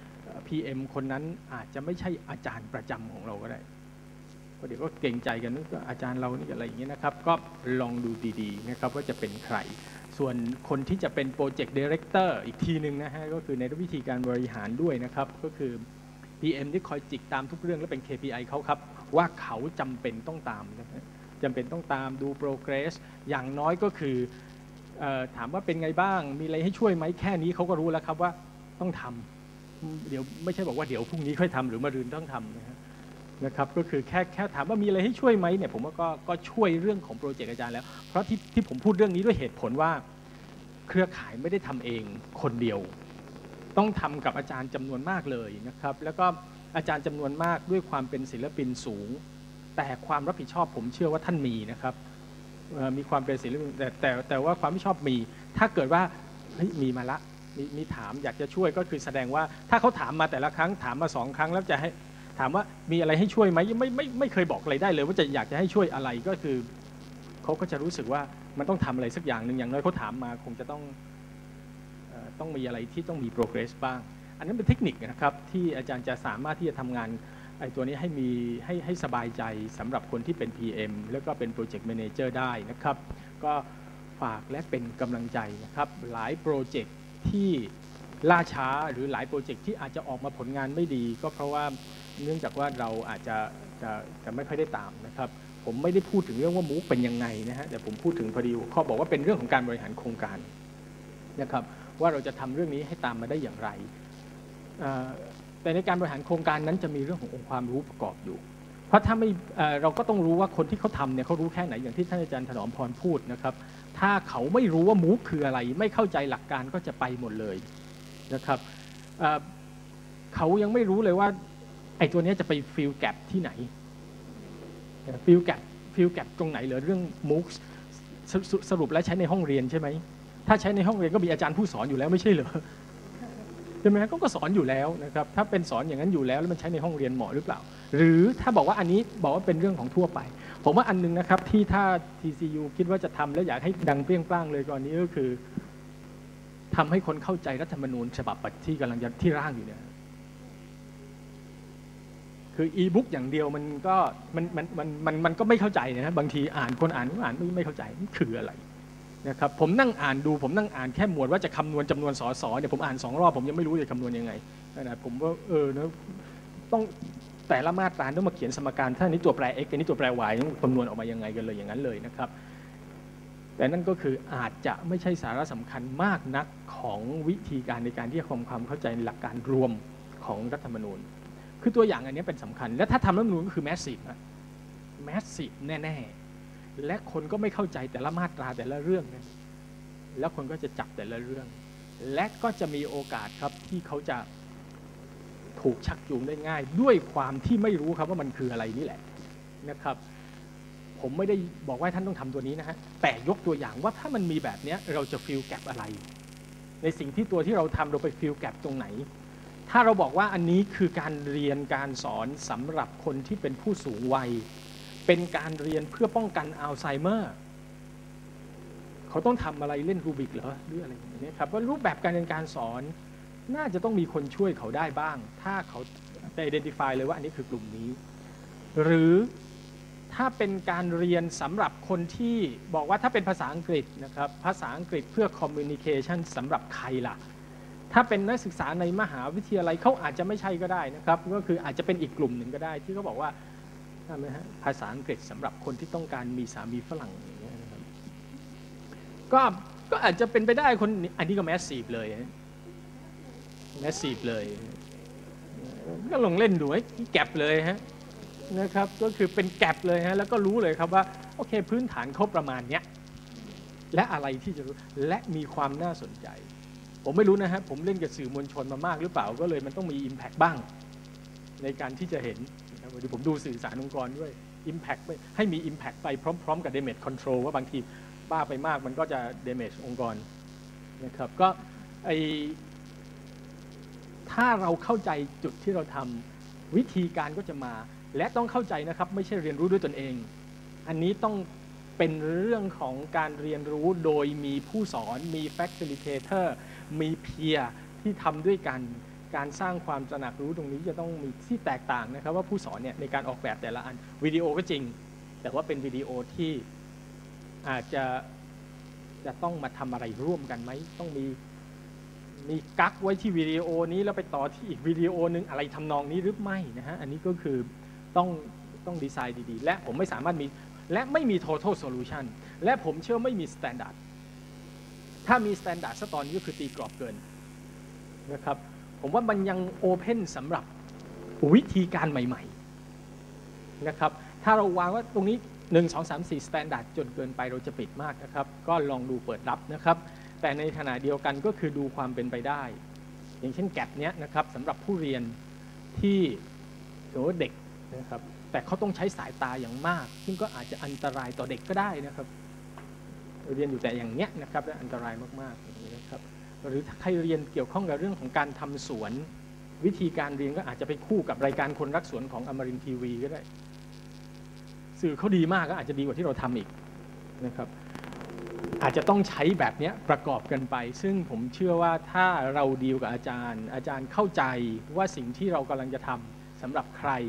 PM คนนั้นอาจจะไม่ใช่อาจารย์ประจำของเราก็ได้เพราะเดี๋ยวก็เกรงใจกันนึกว่าอาจารย์เรานี่อะไรอย่างเงี้ยนะครับก็ลองดูดีๆนะครับว่าจะเป็นใครส่วนคนที่จะเป็นโปรเจกต์ดีเรคเตอร์อีกทีหนึ่งนะฮะก็คือในวิธีการบริหารด้วยนะครับก็คือ PM ที่คอยจิกตามทุกเรื่องและเป็น KPI เขาครับว่าเขาจำเป็นต้องตามนะจำเป็นต้องตามดู progress อย่างน้อยก็คือถามว่าเป็นไงบ้างมีอะไรให้ช่วยไหมแค่นี้เขาก็รู้แล้วครับว่าต้องทำเดี๋ยวไม่ใช่บอกว่าเดี๋ยวพรุ่งนี้ค่อยทำหรือมะรืนต้องทำนะครับก็คือแค่ถามว่ามีอะไรให้ช่วยไหมเนี่ยผมว่าก็ช่วยเรื่องของโปรเจกต์อาจารย์แล้วเพราะที่ผมพูดเรื่องนี้ด้วยเหตุผลว่าเครือข่ายไม่ได้ทำเองคนเดียวต้องทำกับอาจารย์จำนวนมากเลยนะครับแล้วก็อาจารย์จำนวนมากด้วยความเป็นศิลปินสูงแต่ความรับผิดชอบผมเชื่อว่าท่านมีนะครับมีความเป็นศิลปินแต่ว่าความรับผิดชอบมีถ้าเกิดว่ามีมาละมีถามอยากจะช่วยก็คือแสดงว่าถ้าเขาถามมาแต่ละครั้งถามมา2 ครั้งแล้วจะให้ถามว่ามีอะไรให้ช่วยไหมไม่เคยบอกอะไรได้เลยว่าจะอยากจะให้ช่วยอะไรก็คือเขาก็จะรู้สึกว่ามันต้องทำอะไรสักอย่างหนึ่งอย่างน้อยเขาถามมาคงจะต้องมีอะไรที่ต้องมี progress บ้างอันนั้นเป็นเทคนิคนะครับที่อาจารย์จะสามารถที่จะทำงานไอ้ตัวนี้ให้สบายใจสำหรับคนที่เป็น PM แล้วก็เป็น Project Manager ได้นะครับก็ฝากและเป็นกำลังใจนะครับหลายโปรเจกต์ที่ล่าช้าหรือหลายโปรเจกต์ที่อาจจะออกมาผลงานไม่ดีก็เพราะว่าเนื่องจากว่าเราอาจจะไม่ค่อยได้ตามนะครับผมไม่ได้พูดถึงเรื่องว่ามูฟเป็นยังไงนะฮะแต่ผมพูดถึงพอดีข้อบอกว่าเป็นเรื่องของการบริหารโครงการนะครับว่าเราจะทำเรื่องนี้ให้ตามมาได้อย่างไรแต่ในการบริหารโครงการนั้นจะมีเรื่องขององค์ความรู้ประกอบอยู่เพราะถ้าไม่เราก็ต้องรู้ว่าคนที่เขาทำเนี่ยเขารู้แค่ไหนอย่างที่ท่านอาจารย์ถนอมพรพูดนะครับถ้าเขาไม่รู้ว่ามูฟคืออะไรไม่เข้าใจหลักการก็จะไปหมดเลยนะครับเขายังไม่รู้เลยว่าไอ้ตัวนี้จะไปฟิลแกปที่ไหนฟิลแกปตรงไหนเหรอเรื่องมูฟสรุปแล้วใช้ในห้องเรียนใช่ไหมถ้าใช้ในห้องเรียนก็มีอาจารย์ผู้สอนอยู่แล้วไม่ใช่เหรอใช่ไหมก็สอนอยู่แล้วนะครับถ้าเป็นสอนอย่างนั้นอยู่แล้วแล้วมันใช้ในห้องเรียนเหมาะหรือเปล่าหรือถ้าบอกว่าอันนี้บอกว่าเป็นเรื่องของทั่วไปผมว่าอันนึงนะครับที่ถ้า TCU คิดว่าจะทำแล้วอยากให้ดังเปรี้ยงปร้างเลยก่อนนี้ก็คือทำให้คนเข้าใจรัฐธรรมนูญฉบับที่กำลังจะที่ร่างอยู่เนี่ยคืออีบุ๊กอย่างเดียวมันก็ไม่เข้าใจนะบางทีคนอ่านไม่เข้าใจนี่คืออะไรนะครับผมนั่งอ่านแค่หมวดว่าจะคำนวณจำนวนสสเนี่ยผมอ่าน2 รอบผมยังไม่รู้จะคำนวณยังไงนะผมก็นะต้องแต่ละมาตราต้องมาเขียนสมการถ้านี้ตัวแปร x อันนี้ตัวแปร y ต้องคำนวณออกมายังไงกันเลยอย่างนั้นเลยนะครับแต่นั่นก็คืออาจจะไม่ใช่สาระสำคัญมากนักของวิธีการในการที่จะทำความเข้าใจในหลักการรวมของรัฐธรรมนูญคือตัวอย่างอันนี้เป็นสำคัญและถ้าทำรัฐธรรมนูญก็คือ massive แน่ๆและคนก็ไม่เข้าใจแต่ละมาตราแต่ละเรื่องนะแล้วคนก็จะจับแต่ละเรื่องและก็จะมีโอกาสครับที่เขาจะถูกชักจูงได้ง่ายด้วยความที่ไม่รู้ครับว่ามันคืออะไรนี่แหละนะครับผมไม่ได้บอกว่าท่านต้องทำตัวนี้นะฮะแต่ยกตัวอย่างว่าถ้ามันมีแบบนี้เราจะฟิลแกปอะไรในสิ่งที่ตัวที่เราทำเราไปฟิลแกปตรงไหนถ้าเราบอกว่าอันนี้คือการเรียนการสอนสำหรับคนที่เป็นผู้สูงวัยเป็นการเรียนเพื่อป้องกันอัลไซเมอร์เขาต้องทำอะไรเล่นรูบิกเหรอหรืออะไรอย่างนี้ครับว่ารูปแบบการเรียนการสอนน่าจะต้องมีคนช่วยเขาได้บ้างถ้าเขาได้ identify เลยว่าอันนี้คือกลุ่มนี้หรือถ้าเป็นการเรียนสำหรับคนที่บอกว่าถ้าเป็นภาษาอังกฤษนะครับภาษาอังกฤษเพื่อ communication สำหรับใครล่ะถ้าเป็นนักศึกษาในมหาวิทยาลัยเขาอาจจะไม่ใช่ก็ได้นะครับก็คืออาจจะเป็นอีกกลุ่มหนึ่งก็ได้ที่เขาบอกว่าภาษาอังกฤษสำหรับคนที่ต้องการมีสามีฝรั่งอย่างเงี้ยนะครับก็อาจจะเป็นไปได้คนอันนี้ก็แมสซีฟเลยก็ลองเล่นดูไอ้แกปเลยฮะนะครับก็คือเป็นแกปเลยฮะแล้วก็รู้เลยครับว่าโอเคพื้นฐานเขาประมาณเนี้ยและอะไรที่จะรู้และมีความน่าสนใจผมไม่รู้นะฮะผมเล่นกับสื่อมวลชนมามากหรือเปล่าก็เลยมันต้องมี Impact บ้างในการที่จะเห็นนะครับวันนี้ผมดูสื่อสารองค์กรด้วย Impact ให้มี Impact ไปพร้อมๆกับ Damage Control ว่าบางทีบ้าไปมากมันก็จะ Damage องค์กรนะครับก็ถ้าเราเข้าใจจุดที่เราทำวิธีการก็จะมาและต้องเข้าใจนะครับไม่ใช่เรียนรู้ด้วยตนเองอันนี้ต้องเป็นเรื่องของการเรียนรู้โดยมีผู้สอนมี facilitator มีเพียร์ที่ทำด้วยกันการสร้างความตระหนักรู้ตรงนี้จะต้องมีที่แตกต่างนะครับว่าผู้สอนเนี่ยในการออกแบบแต่ละอันวิดีโอก็จริงแต่ว่าเป็นวิดีโอที่อาจจะต้องมาทำอะไรร่วมกันไหมต้องมีกั๊กไว้ที่วิดีโอนี้แล้วไปต่อที่อีกวิดีโอนึงอะไรทำนองนี้หรือไม่นะฮะอันนี้ก็คือต้องดีไซน์ดีๆและผมไม่สามารถมีและไม่มี total solution และผมเชื่อไม่มี standard ถ้ามี standard ซะตอนนี้ก็คือตีกรอบเกินนะครับผมว่ามันยัง open สำหรับวิธีการใหม่ๆนะครับถ้าเราวางว่าตรงนี้1 2 3 4 standard จนเกินไปเราจะปิดมากนะครับก็ลองดูเปิดรับนะครับแต่ในขณะเดียวกันก็คือดูความเป็นไปได้อย่างเช่นแกปเนี้ยนะครับสำหรับผู้เรียนที่ถือว่าเด็กนะครับแต่เขาต้องใช้สายตาอย่างมากซึ่งก็อาจจะอันตรายต่อเด็กก็ได้นะครับเรียนอยู่แต่อย่างเนี้ยนะครับและอันตรายมากๆอย่างนี้นะครับหรือถ้าใครเรียนเกี่ยวข้องกับเรื่องของการทำสวนวิธีการเรียนก็อาจจะไปคู่กับรายการคนรักสวนของอมรินทร์ทีวีก็ได้สื่อเขาดีมากก็อาจจะดีกว่าที่เราทำอีกนะครับอาจจะต้องใช้แบบนี้ประกอบกันไปซึ่งผมเชื่อว่าถ้าเราดีลกับอาจารย์เข้าใจว่าสิ่งที่เรากำลังจะทำสำหรับใคร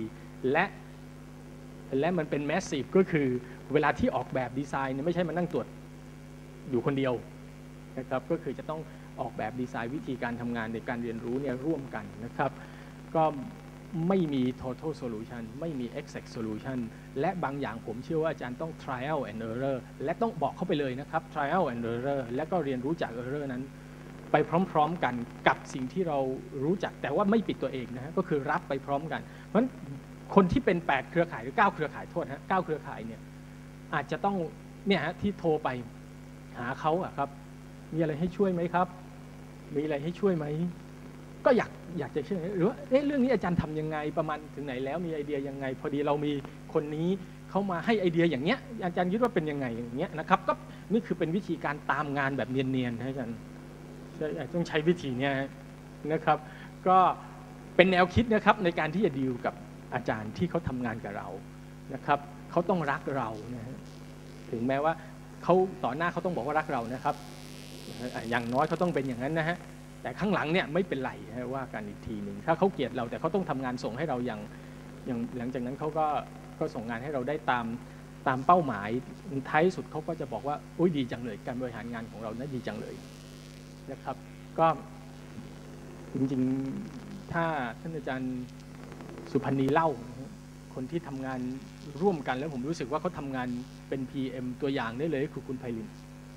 และมันเป็นแมสซีฟก็คือเวลาที่ออกแบบดีไซน์เนี่ยไม่ใช่มานั่งตรวจอยู่คนเดียวนะครับก็คือจะต้องออกแบบดีไซน์วิธีการทำงานในการเรียนรู้เนี่ยร่วมกันนะครับก็ไม่มี total solution ไม่มี exact solution และบางอย่างผมเชื่อว่าอาจารย์ต้อง trial and error และต้องบอกเข้าไปเลยนะครับ trial and error และก็เรียนรู้จาก error นั้นไปพร้อมๆกันกับสิ่งที่เรารู้จักแต่ว่าไม่ปิดตัวเองนะฮะก็คือรับไปพร้อมกันเพราะฉะนั้นคนที่เป็น8เครือข่ายหรือ9เครือข่ายโทษฮะ9เครือข่ายเนี่ยอาจจะต้องเนี่ยฮะที่โทรไปหาเขาอะครับมีอะไรให้ช่วยไหมครับมีอะไรให้ช่วยไหมก็อยากจะช่วยหรือว่าเรื่องนี้อาจารย์ทำยังไงประมาณถึงไหนแล้วมีไอเดียยังไงพอดีเรามีคนนี้เขามาให้ไอเดียอย่างเงี้ยอาจารย์คิดว่าเป็นยังไงอย่างเงี้ยนะครับก็นี่คือเป็นวิธีการตามงานแบบเนียนๆนะอาจารย์ต้องใช้วิธีนี้นะครับก็เป็นแนวคิดนะครับในการที่จะดีลกับอาจารย์ที่เขาทำงานกับเรานะครับเขาต้องรักเรานะฮะถึงแม้ว่าเขาต่อหน้าเขาต้องบอกว่ารักเรานะครับอย่างน้อยเขาต้องเป็นอย่างนั้นนะฮะแต่ข้างหลังเนี่ยไม่เป็นไรว่ากันอีกทีหนึ่งถ้าเขาเกลียดเราแต่เขาต้องทำงานส่งให้เราอย่างหลังจากนั้นเขาก็ส่งงานให้เราได้ตามเป้าหมายท้ายสุดเขาก็จะบอกว่าอุ้ยดีจังเลยการบริหารงานของเรานะดีจังเลยนะครับก็จริงๆถ้าท่านอาจารย์สุพรรณีเล่าคนที่ทำงานร่วมกันแล้วผมรู้สึกว่าเขาทำงานเป็น PM ตัวอย่างได้เลยคือคุณไพลิน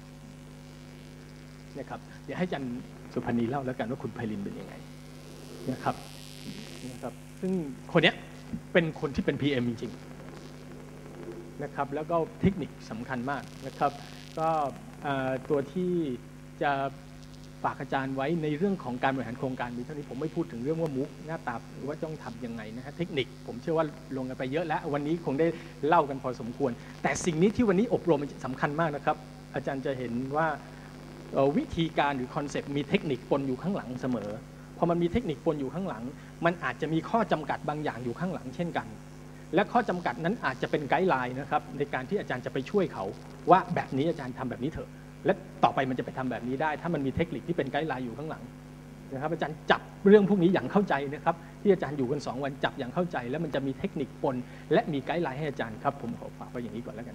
นะครับเดี๋ยวให้อาจารย์สุพรรณีเล่าแล้วกันว่าคุณไพลินเป็นยังไงนะครับซึ่งคนนี้เป็นคนที่เป็น PM จริงๆนะครับแล้วก็เทคนิคสำคัญมากนะครับก็ตัวที่จะฝากอาจารย์ไว้ในเรื่องของการบริหารโครงการมีเท่านี้ผมไม่พูดถึงเรื่องว่ามุกหน้าตาหรือว่าต้องทำยังไงนะฮะเทคนิคผมเชื่อว่าลงกันไปเยอะแล้ววันนี้คงได้เล่ากันพอสมควรแต่สิ่งนี้ที่วันนี้อบรมสำคัญมากนะครับอาจารย์จะเห็นว่าวิธีการหรือคอนเซปต์มีเทคนิคปนอยู่ข้างหลังเสมอพอมันมีเทคนิคปนอยู่ข้างหลังมันอาจจะมีข้อจำกัดบางอย่างอยู่ข้างหลังเช่นกันและข้อจำกัดนั้นอาจจะเป็นไกด์ไลน์นะครับในการที่อาจารย์จะไปช่วยเขาว่าแบบนี้อาจารย์ทำแบบนี้เถอะและต่อไปมันจะไปทำแบบนี้ได้ถ้ามันมีเทคนิคที่เป็นไกด์ไลน์อยู่ข้างหลังนะครับอาจารย์จับเรื่องพวกนี้อย่างเข้าใจนะครับที่อาจารย์อยู่กัน2วันจับอย่างเข้าใจแล้วมันจะมีเทคนิคปนและมีไกด์ไลน์ให้อาจารย์ครับผมขอฝากไว้อย่างนี้ก่อนแล้วกัน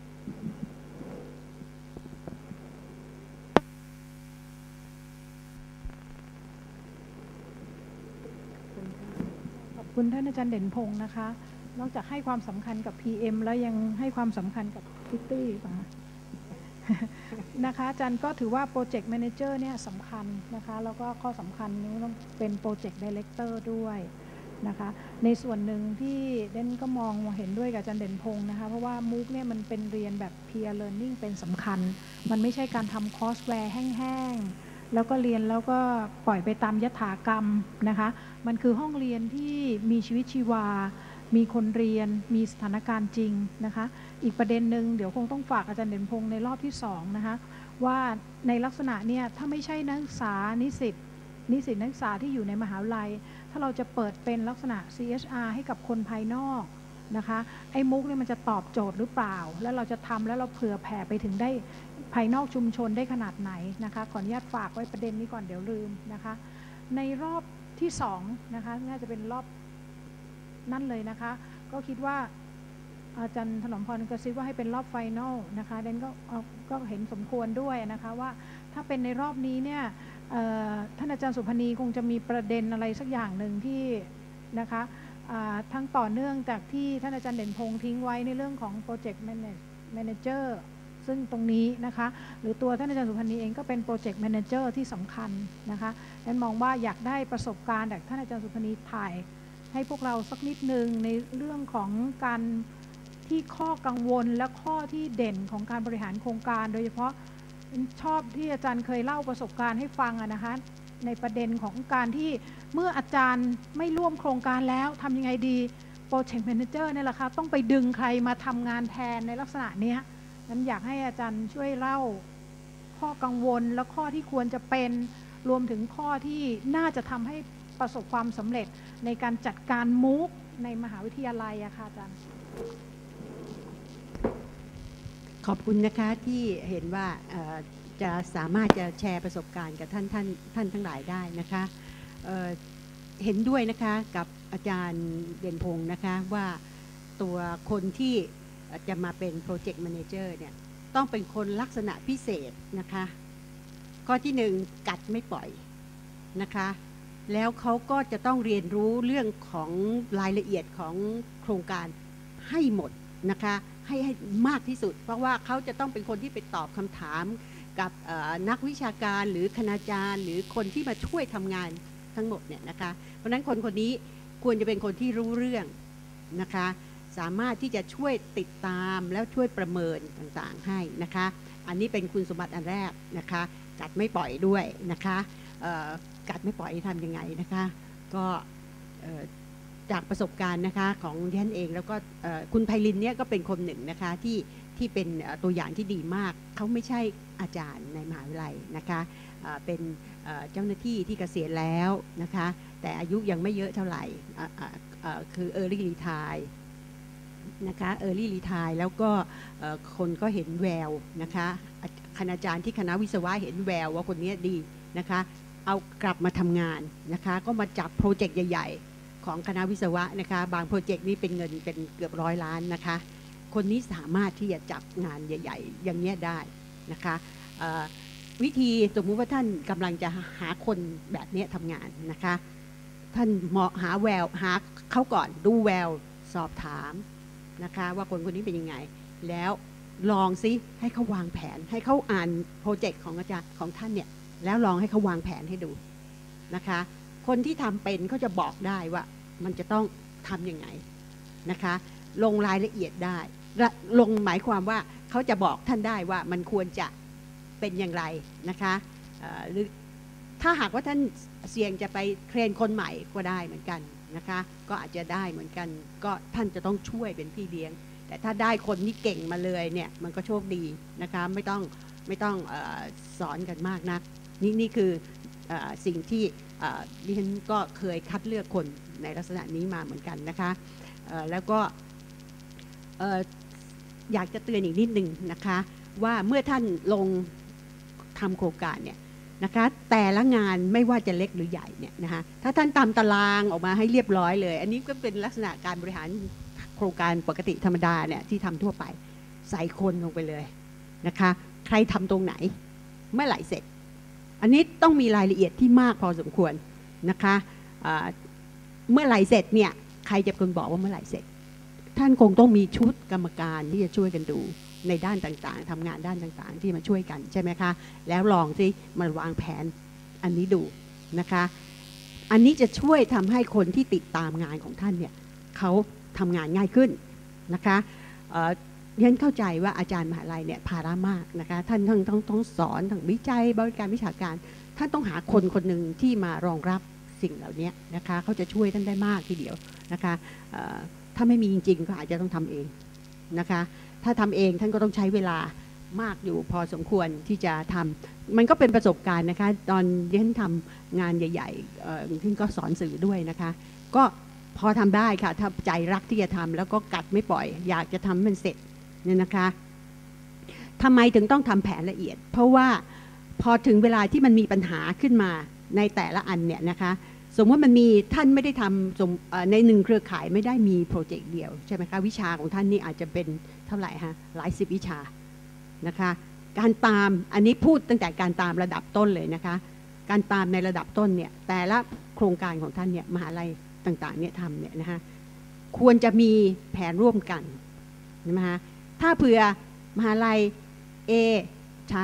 ขอบคุณท่านอาจารย์เด่นพงศ์นะคะนอกจากให้ความสำคัญกับ PM แล้วยังให้ความสำคัญกับพิตตี้นะคะอาจารย์ก็ถือว่าโปรเจกต์แมเนเจอร์เนี่ยสำคัญนะคะแล้วก็ข้อสำคัญนี้ต้องเป็นโปรเจกต์ไดเรคเตอร์ด้วยนะคะในส่วนหนึ่งที่เด่นก็มองเห็นด้วยกับอาจารย์เด่นพงศ์นะคะเพราะว่ามูกเนี่ยมันเป็นเรียนแบบ peer learning เป็นสำคัญมันไม่ใช่การทำคอร์สแวร์แห้งๆแล้วก็เรียนแล้วก็ปล่อยไปตามยถากรรมนะคะมันคือห้องเรียนที่มีชีวิตชีวามีคนเรียนมีสถานการณ์จริงนะคะอีกประเด็นหนึ่งเดี๋ยวคงต้องฝากอาจารย์เด่นพงศ์ในรอบที่2นะคะว่าในลักษณะเนี่ยถ้าไม่ใช่นักศึกษานิสิตนักศึกษาที่อยู่ในมหาวิทยาลัยถ้าเราจะเปิดเป็นลักษณะ CSR ให้กับคนภายนอกนะคะไอ้มุกเนี่ยมันจะตอบโจทย์หรือเปล่าแล้วเราจะทำแล้วเราเผื่อแผ่ไปถึงได้ภายนอกชุมชนได้ขนาดไหนนะคะขออนุญาตฝากไว้ประเด็นนี้ก่อนเดี๋ยวลืมนะคะในรอบที่2นะคะน่าจะเป็นรอบนั่นเลยนะคะก็คิดว่าอาจารย์ถนอมพรกระซิบว่าให้เป็นรอบไฟนอลนะคะเดนก็เห็นสมควรด้วยนะคะว่าถ้าเป็นในรอบนี้เนี่ยท่านอาจารย์สุพรรณีคงจะมีประเด็นอะไรสักอย่างหนึ่งที่นะคะทั้งต่อเนื่องจากที่ท่านอาจารย์เด่นพงษ์ทิ้งไว้ในเรื่องของโปรเจกต์แมเนเจอร์ซึ่งตรงนี้นะคะหรือตัวท่านอาจารย์สุพรรณีเองก็เป็นโปรเจกต์แมเนเจอร์ที่สำคัญนะคะเดนมองว่าอยากได้ประสบการณ์จากท่านอาจารย์สุพรรณีถ่ายให้พวกเราสักนิดนึงในเรื่องของการที่ข้อกังวลและข้อที่เด่นของการบริหารโครงการโดยเฉพาะชอบที่อาจารย์เคยเล่าประสบการณ์ให้ฟังนะคะในประเด็นของการที่เมื่ออาจารย์ไม่ร่วมโครงการแล้วทำยังไงดีโปรเจกต์แมเนเจอร์เนี่ยแหละค่ะต้องไปดึงใครมาทำงานแทนในลักษณะนี้นั้นอยากให้อาจารย์ช่วยเล่าข้อกังวลและข้อที่ควรจะเป็นรวมถึงข้อที่น่าจะทำให้ประสบความสำเร็จในการจัดการมูกในมหาวิทยาลัยอะค่ะอาจารย์ขอบคุณนะคะที่เห็นว่าจะสามารถจะแชร์ประสบการณ์กับท่านทั้งหลายได้นะคะเห็นด้วยนะคะกับอาจารย์เด่นพงศ์นะคะว่าตัวคนที่จะมาเป็นโปรเจกต์แมเนเจอร์เนี่ยต้องเป็นคนลักษณะพิเศษนะคะข้อที่หนึ่งกัดไม่ปล่อยนะคะแล้วเขาก็จะต้องเรียนรู้เรื่องของรายละเอียดของโครงการให้หมดนะคะให้มากที่สุดเพราะว่าเขาจะต้องเป็นคนที่ไปตอบคำถามกับนักวิชาการหรือคณาจารย์หรือคนที่มาช่วยทำงานทั้งหมดเนี่ยนะคะเพราะฉะนั้นคนนี้ควรจะเป็นคนที่รู้เรื่องนะคะสามารถที่จะช่วยติดตามแล้วช่วยประเมินต่างๆให้นะคะอันนี้เป็นคุณสมบัติอันแรกนะคะกัดไม่ปล่อยด้วยนะคะกัดไม่ปล่อยทำยังไงนะคะก็จากประสบการณ์นะคะของท่านเองแล้วก็คุณไพลินเนี่ยก็เป็นคนหนึ่งนะคะที่เป็นตัวอย่างที่ดีมากเขาไม่ใช่อาจารย์ในมหาวิทยาลัยนะคะเป็นเจ้าหน้าที่ที่เกษียณแล้วนะคะแต่อายุยังไม่เยอะเท่าไหร่คือ early retire นะคะ early retire แล้วก็คนก็เห็นแววนะคะคณาจารย์ที่คณะวิศวะเห็นแววว่าคนนี้ดีนะคะเอากลับมาทำงานนะคะก็มาจับโปรเจกต์ใหญ่ๆของคณะวิศวะนะคะบางโปรเจกต์นี้เป็นเงินเป็นเกือบ100 ล้านนะคะคนนี้สามารถที่จะจับงานใหญ่ๆอย่างนี้ได้นะคะวิธีสมมุติว่าท่านกำลังจะหาคนแบบนี้ทำงานนะคะท่านหาแววหาเขาก่อนดูแววสอบถามนะคะว่าคนนี้เป็นยังไงแล้วลองซิให้เขาวางแผนให้เขาอ่านโปรเจกต์ของอาจารย์ของท่านเนี่ยแล้วลองให้เขาวางแผนให้ดูนะคะคนที่ทำเป็นเขาจะบอกได้ว่ามันจะต้องทำยังไงนะคะลงรายละเอียดได้ลงหมายความว่าเขาจะบอกท่านได้ว่ามันควรจะเป็นอย่างไรนะคะหรือถ้าหากว่าท่านเสี่ยงจะไปเทรนคนใหม่ก็ได้เหมือนกันนะคะก็อาจจะได้เหมือนกันก็ท่านจะต้องช่วยเป็นพี่เลี้ยงแต่ถ้าได้คนที่เก่งมาเลยเนี่ยมันก็โชคดีนะคะไม่ต้องสอนกันมากนักนี่คือสิ่งที่ดิฉันก็เคยคัดเลือกคนในลักษณะนี้มาเหมือนกันนะคะแล้วก็อยากจะเตือนอีกนิดนึงนะคะว่าเมื่อท่านลงทำโครงการเนี่ยนะคะแต่ละงานไม่ว่าจะเล็กหรือใหญ่เนี่ยนะคะถ้าท่านตามตารางออกมาให้เรียบร้อยเลยอันนี้ก็เป็นลักษณะการบริหารโครงการปกติธรรมดาเนี่ยที่ทำทั่วไปใส่คนลงไปเลยนะคะใครทำตรงไหนเมื่อไหร่เสร็จอันนี้ต้องมีรายละเอียดที่มากพอสมควรนะคะเมื่อไหร่เสร็จเนี่ยใครจะเป็นคนบอกว่าเมื่อไหร่เสร็จท่านคงต้องมีชุดกรรมการที่จะช่วยกันดูในด้านต่างๆทำงานด้านต่างๆที่มาช่วยกันใช่ไหมคะแล้วลองสิมาวางแผนอันนี้ดูนะคะอันนี้จะช่วยทำให้คนที่ติดตามงานของท่านเนี่ยเขาทำงานง่ายขึ้นนะคะฉันเข้าใจว่าอาจารย์มหาลัยเนี่ยภาระมากนะคะท่านต้องสอนทั้งวิจัยบริการวิชาการท่านต้องหาคนหนึ่งที่มารองรับสิ่งเหล่านี้นะคะเขาจะช่วยท่านได้มากทีเดียวนะคะถ้าไม่มีจริงๆก็อาจจะต้องทำเองนะคะถ้าทำเองท่านก็ต้องใช้เวลามากอยู่พอสมควรที่จะทำมันก็เป็นประสบการณ์นะคะตอนที่ท่านทำงานใหญ่ๆท่านก็สอนสื่อด้วยนะคะก็พอทำได้ค่ะถ้าใจรักที่จะทำแล้วก็กัดไม่ปล่อยอยากจะทำมันเสร็จเนี่ยนะคะทำไมถึงต้องทำแผนละเอียดเพราะว่าพอถึงเวลาที่มันมีปัญหาขึ้นมาในแต่ละอันเนี่ยนะคะสมมติมันมีท่านไม่ได้ทำในหนึ่งเครือข่ายไม่ได้มีโปรเจกต์เดียวใช่ไหมคะวิชาของท่านนี่อาจจะเป็นเท่าไหร่ฮะหลาย10 วิชานะคะการตามอันนี้พูดตั้งแต่การตามระดับต้นเลยนะคะการตามในระดับต้นเนี่ยแต่ละโครงการของท่านเนี่ยมหาลัยต่างๆเนี่ยทำเนี่ยนะคะควรจะมีแผนร่วมกันนะคะถ้าเผื่อมหาลัย A ช้า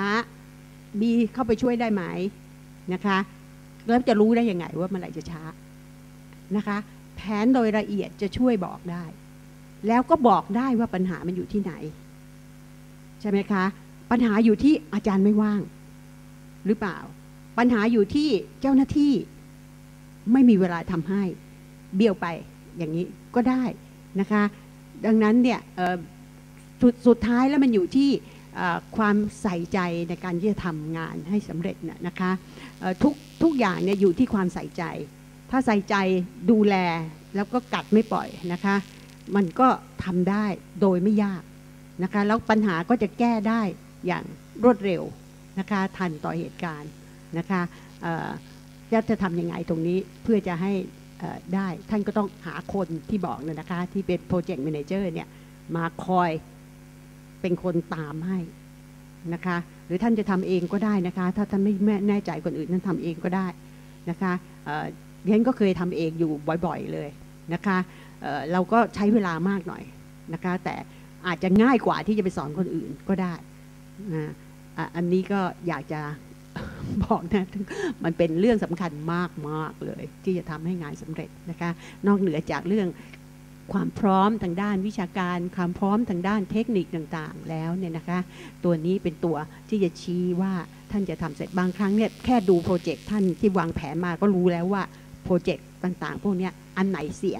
B เข้าไปช่วยได้ไหมนะคะแล้วจะรู้ได้ยังไงว่าเมื่อไหร่จะช้านะคะแผนโดยละเอียดจะช่วยบอกได้แล้วก็บอกได้ว่าปัญหามันอยู่ที่ไหนใช่ไหมคะปัญหาอยู่ที่อาจารย์ไม่ว่างหรือเปล่าปัญหาอยู่ที่เจ้าหน้าที่ไม่มีเวลาทำให้เบี้ยวไปอย่างนี้ก็ได้นะคะดังนั้นเนี่ยสุดท้ายแล้วมันอยู่ที่ความใส่ใจในการที่จะทำงานให้สำเร็จนะคะทุกอย่างเนี่ยอยู่ที่ความใส่ใจถ้าใส่ใจดูแลแล้วก็กัดไม่ปล่อยนะคะมันก็ทำได้โดยไม่ยากนะคะแล้วปัญหาก็จะแก้ได้อย่างรวดเร็วนะคะทันต่อเหตุการณ์นะคะจะทำยังไงตรงนี้เพื่อจะให้ได้ท่านก็ต้องหาคนที่บอกเนี่ยนะคะที่เป็นโปรเจกต์แมเนเจอร์เนี่ยมาคอยเป็นคนตามให้นะคะหรือท่านจะทำเองก็ได้นะคะถ้าท่านไม่แน่ใจคนอื่นท่านทำเองก็ได้นะคะดิฉันก็เคยทำเองอยู่บ่อยๆเลยนะคะเราก็ใช้เวลามากหน่อยนะคะแต่อาจจะง่ายกว่าที่จะไปสอนคนอื่นก็ได้นะอันนี้ก็อยากจะบอกนะมันเป็นเรื่องสำคัญมากๆเลยที่จะทำให้งานสำเร็จนะคะนอกเหนือจากเรื่องความพร้อมทางด้านวิชาการความพร้อมทางด้านเทคนิคต่างๆแล้วเนี่ยนะคะตัวนี้เป็นตัวที่จะชี้ว่าท่านจะทำเสร็จบางครั้งเนี่ยแค่ดูโปรเจกต์ท่านที่วางแผนมาก็รู้แล้วว่าโปรเจกต์ต่างๆพวกนี้อันไหนเสี่ยง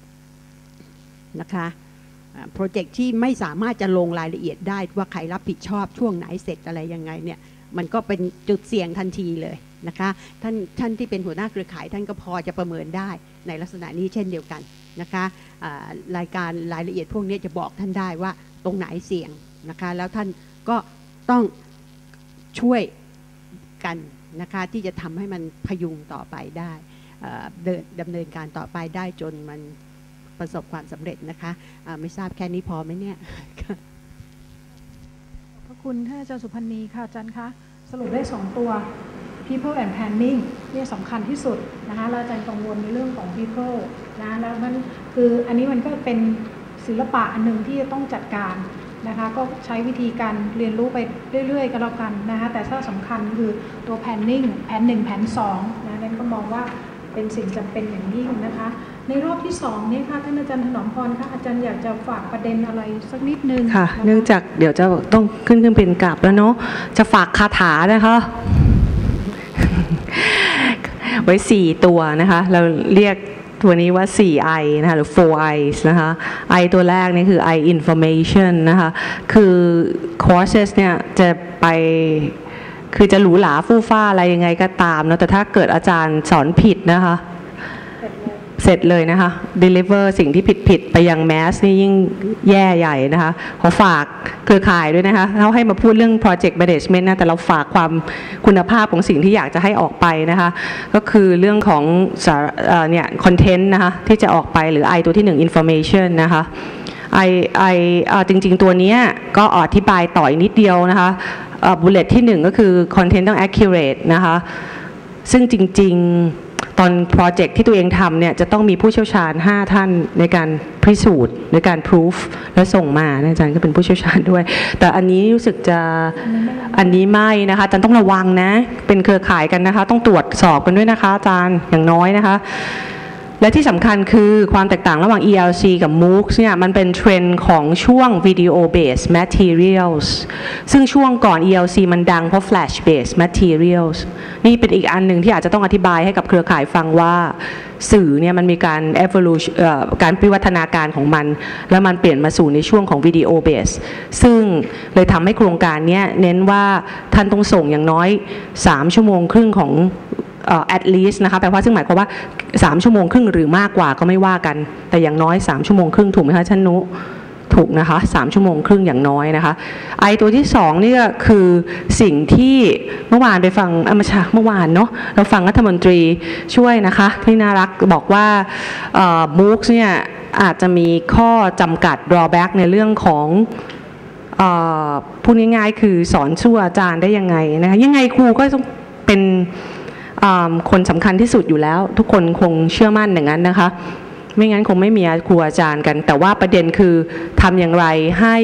นะคะโปรเจกต์ที่ไม่สามารถจะลงรายละเอียดได้ว่าใครรับผิดชอบช่วงไหนเสร็จอะไรยังไงเนี่ยมันก็เป็นจุดเสี่ยงทันทีเลยนะคะท่านที่เป็นหัวหน้าเครือข่ายท่านก็พอจะประเมินได้ในลักษณะนี้เช่นเดียวกันนะคะรายละเอียดพวกนี้จะบอกท่านได้ว่าตรงไหนเสี่ยงนะคะแล้วท่านก็ต้องช่วยกันนะคะที่จะทำให้มันพยุงต่อไปได้ดำเนินการต่อไปได้จนมันประสบความสำเร็จนะคะไม่ทราบแค่นี้พอไหมเนี่ยขอบคุณท่านอาจารย์สุพันธ์นีค่ะอาจารย์คะสรุปได้2ตัว people and planning นี่สำคัญที่สุดนะคะแล้วอาจารย์กังวลในเรื่องของ people นะแล้วมันคืออันนี้มันก็เป็นศิลปะอันหนึ่งที่จะต้องจัดการนะคะก็ใช้วิธีการเรียนรู้ไปเรื่อยๆก็แล้วกันนะคะแต่ถ้าสำคัญคือตัว planning แผน1แผน2นะนั้นก็มองว่าเป็นสิ่งจำเป็นอย่างยิ่งนะคะในรอบที่2นี้ค่ะท่านอาจารย์ถนอมพรค่ะอาจารย์อยากจะฝากประเด็นอะไรสักนิดนึงค่ะเนื่องจากเดี๋ยวจะต้องขึ้นเป็นกลับแล้วเนาะจะฝากคาถานะคะไว้4ตัวนะคะเราเรียกตัวนี้ว่า 4I นะคะหรือ 4Is นะคะ I ตัวแรกนี่คือ I information นะคะคือ courses เนี่ยจะไปคือจะหรูหราฟู่ฟ้าอะไรยังไงก็ตามเนาะแต่ถ้าเกิดอาจารย์สอนผิดนะคะเสร็จเลยนะคะ deliver สิ่งที่ผิดไปยังแมสนี่ยิ่งแย่ใหญ่นะคะขอฝากเครือข่ายด้วยนะคะเขาให้มาพูดเรื่อง project management นะแต่เราฝากความคุณภาพของสิ่งที่อยากจะให้ออกไปนะคะก็คือเรื่องของเนี่ย content นะคะที่จะออกไปหรือ I ตัวที่1 information นะคะจริงๆตัวนี้ก็อธิบายต่ออีกนิดเดียวนะคะbullet ที่1ก็คือ content ต้อง accurate นะคะซึ่งจริงๆตอนโปรเจกต์ที่ตัวเองทำเนี่ยจะต้องมีผู้เชี่ยวชาญ5ท่านในการพิสูจน์ในการ proof และส่งมาอาจารย์ก็เป็นผู้เชี่ยวชาญด้วยแต่อันนี้รู้สึกจะอันนี้ไม่นะคะอาจารย์ต้องระวังนะเป็นเครือข่ายกันนะคะต้องตรวจสอบกันด้วยนะคะอาจารย์อย่างน้อยนะคะและที่สำคัญคือความแตกต่างระหว่าง ELC กับ MOOCs เนี่ยมันเป็นเทรนด์ของช่วง Video Based Materials ซึ่งช่วงก่อน ELC มันดังเพราะ Flash Based Materials นี่เป็นอีกอันหนึ่งที่อาจจะต้องอธิบายให้กับเครือข่ายฟังว่าสื่อเนี่ยมันมีการ evolution การวิวัฒนาการของมันแล้วมันเปลี่ยนมาสู่ในช่วงของ Video Based ซึ่งเลยทำให้โครงการนี้เน้นว่าท่านต้องส่งอย่างน้อย3 ชั่วโมงครึ่งของat least นะคะแปลว่าซึ่งหมายความว่า3 ชั่วโมงครึ่งหรือมากกว่าก็ไม่ว่ากันแต่อย่างน้อย3 ชั่วโมงครึ่งถูกไหมคะชันนุถูกนะคะ3 ชั่วโมงครึ่งอย่างน้อยนะคะไอตัวที่2นี่ก็คือสิ่งที่เมื่อวานไปฟังเมื่อวานเนาะเราฟังรัฐมนตรีช่วยนะคะที่น่ารักบอกว่าMOOCs เนี่ยอาจจะมีข้อจำกัด drawback ในเรื่องของพูดง่ายๆคือสอนสู้อาจารย์ได้ยังไงนะคะยังไงครูก็ต้องเป็นคนสำคัญที่สุดอยู่แล้วทุกคนคงเชื่อมั่นอย่างนั้นนะคะไม่งั้นคงไม่มีครูอาจารย์กันแต่ว่าประเด็นคือทำอย่างไรให้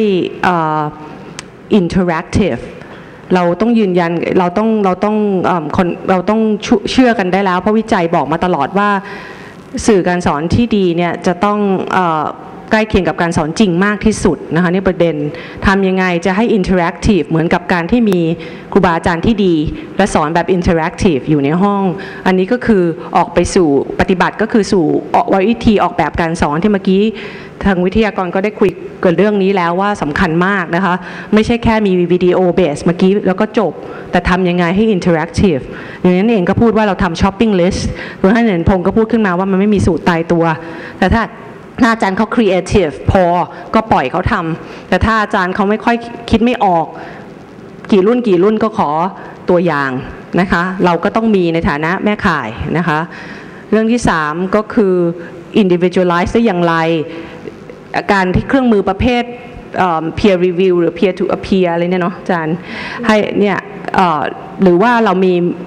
interactive เราต้องยืนยันเราต้องเชื่อกันได้แล้วเพราะวิจัยบอกมาตลอดว่าสื่อการสอนที่ดีเนี่ยจะต้องใกล้เคียงกับการสอนจริงมากที่สุดนะคะนี่ประเด็นทำยังไงจะให้อินเทอร์แอคทีฟเหมือนกับการที่มีครูบาอาจารย์ที่ดีและสอนแบบอินเทอร์แอคทีฟอยู่ในห้องอันนี้ก็คือออกไปสู่ปฏิบัติก็คือสู่วิธีออกแบบการสอนที่เมื่อกี้ทางวิทยากรก็ได้คุยกันเรื่องนี้แล้วว่าสำคัญมากนะคะไม่ใช่แค่มีวิดีโอเบสเมื่อกี้แล้วก็จบแต่ทำยังไงให้อินเทอร์แอคทีฟอย่างนั้นเองก็พูดว่าเราทำช้อปปิ้งลิสต์ตัวท่านเห็นพงศ์ก็พูดขึ้นมาว่ามันไม่มีสูตรตายตัวแต่ถ้าถ้าอาจารย์เขา creative พอก็ปล่อยเขาทำแต่ถ้าอาจารย์เขาไม่ค่อยคิดไม่ออกกี่รุ่นก็ขอตัวอย่างนะคะเราก็ต้องมีในฐานะแม่ข่ายนะคะเรื่องที่3ก็คือ individualize ได้อย่างไรการที่เครื่องมือประเภทpeer review หรือ peer to peer อะไรเนี่ยเนาะอาจารย์ให้เนี่ยหรือว่าเรามี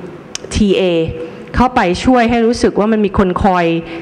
TA เข้าไปช่วยให้รู้สึกว่ามันมีคนคอย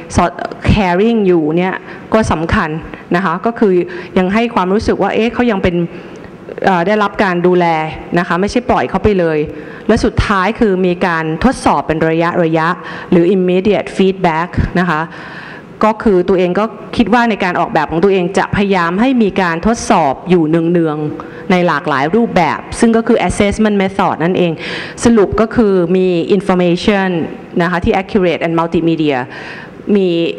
caring อยู่เนี่ยก็สำคัญนะคะก็คือยังให้ความรู้สึกว่าเขายังเป็นได้รับการดูแลนะคะไม่ใช่ปล่อยเขาไปเลยและสุดท้ายคือมีการทดสอบเป็นระยะหรือ immediate feedback นะคะก็คือตัวเองก็คิดว่าในการออกแบบของตัวเองจะพยายามให้มีการทดสอบอยู่เนืองๆในหลากหลายรูปแบบซึ่งก็คือ assessment method นั่นเองสรุปก็คือมี information นะคะที่ accurate and multimedia มี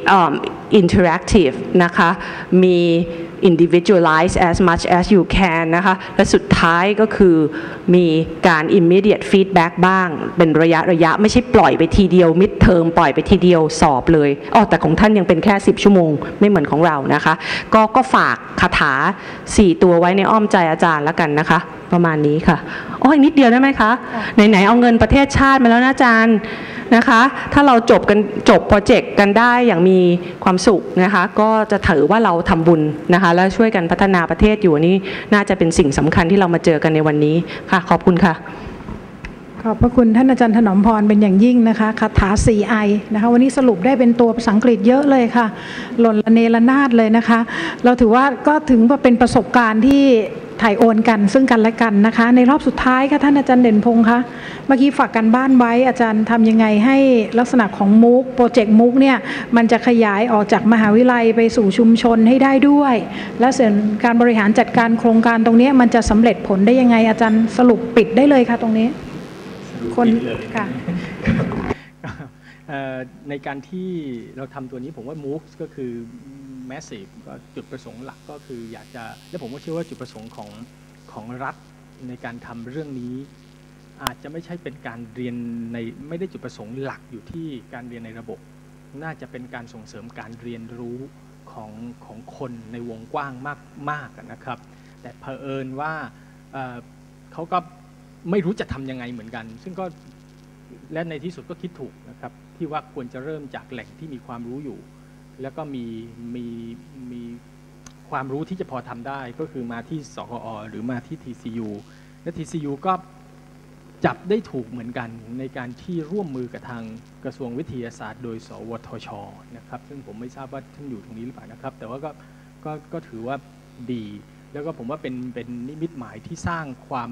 interactive นะคะมี individualize as much as you can นะคะและสุดท้ายก็คือมีการ immediate feedback บ้างเป็นระยะไม่ใช่ปล่อยไปทีเดียว mid term ปล่อยไปทีเดียวสอบเลยแต่ของท่านยังเป็นแค่10 ชั่วโมงไม่เหมือนของเรานะคะก็ฝากคาถา4ตัวไว้ในอ้อมใจอาจารย์แล้วกันนะคะประมาณนี้ค่ะอีกนิดเดียวได้ไหมคะไหนเอาเงินประเทศชาติมาแล้วนะอาจารย์นะคะถ้าเราจบโปรเจกต์กันได้อย่างมีความสุขนะคะก็จะถือว่าเราทำบุญนะคะแล้วช่วยกันพัฒนาประเทศอยู่นี่น่าจะเป็นสิ่งสำคัญที่เรามาเจอกันในวันนี้ค่ะขอบคุณค่ะขอบพระคุณท่านอาจารย์ถนอมพรเป็นอย่างยิ่งนะคะคาถา 4I นะคะวันนี้สรุปได้เป็นตัวภาษาอังกฤษเยอะเลยค่ะหล่นระเนระนาดเลยนะคะเราถือว่าก็ถึงว่าเป็นประสบการณ์ที่ถ่ายโอนกันซึ่งกันและกันนะคะในรอบสุดท้ายค่ะท่านอาจารย์เด่นพงษ์คะเมื่อกี้ฝากกันบ้านไว้อาจารย์ทำยังไงให้ลักษณะของมูกโปรเจกต์มูกเนี่ยมันจะขยายออกจากมหาวิทยาลัยไปสู่ชุมชนให้ได้ด้วยและส่วนการบริหารจัดการโครงการตรงนี้มันจะสำเร็จผลได้ยังไงอาจารย์สรุปปิดได้เลยค่ะตรงนี้คนค่ะในการที่เราทำตัวนี้ผมว่า MOOCs ก็คือ massive ก็จุดประสงค์หลักก็คืออยากจะและผมก็เชื่อว่าจุดประสงค์ของรัฐในการทำเรื่องนี้อาจจะไม่ใช่เป็นการเรียนในไม่ได้จุดประสงค์หลักอยู่ที่การเรียนในระบบน่าจะเป็นการส่งเสริมการเรียนรู้ของคนในวงกว้างมากนะครับแต่เผอิญว่าเขาก็ไม่รู้จะทำยังไงเหมือนกันซึ่งก็และในที่สุดก็คิดถูกนะครับที่ว่าควรจะเริ่มจากแหล่งที่มีความรู้อยู่แล้วก็มีความรู้ที่จะพอทำได้ก็คือมาที่สกอ.หรือมาที่ TCU และ TCU ก็จับได้ถูกเหมือนกันในการที่ร่วมมือกับทางกระทรวงวิทยาศาสตร์โดยสวทช.นะครับซึ่งผมไม่ทราบว่าท่านอยู่ตรงนี้หรือเปล่านะครับแต่ว่าก็ถือว่าดีแล้วก็ผมว่าเป็นนิมิตหมายที่สร้างความ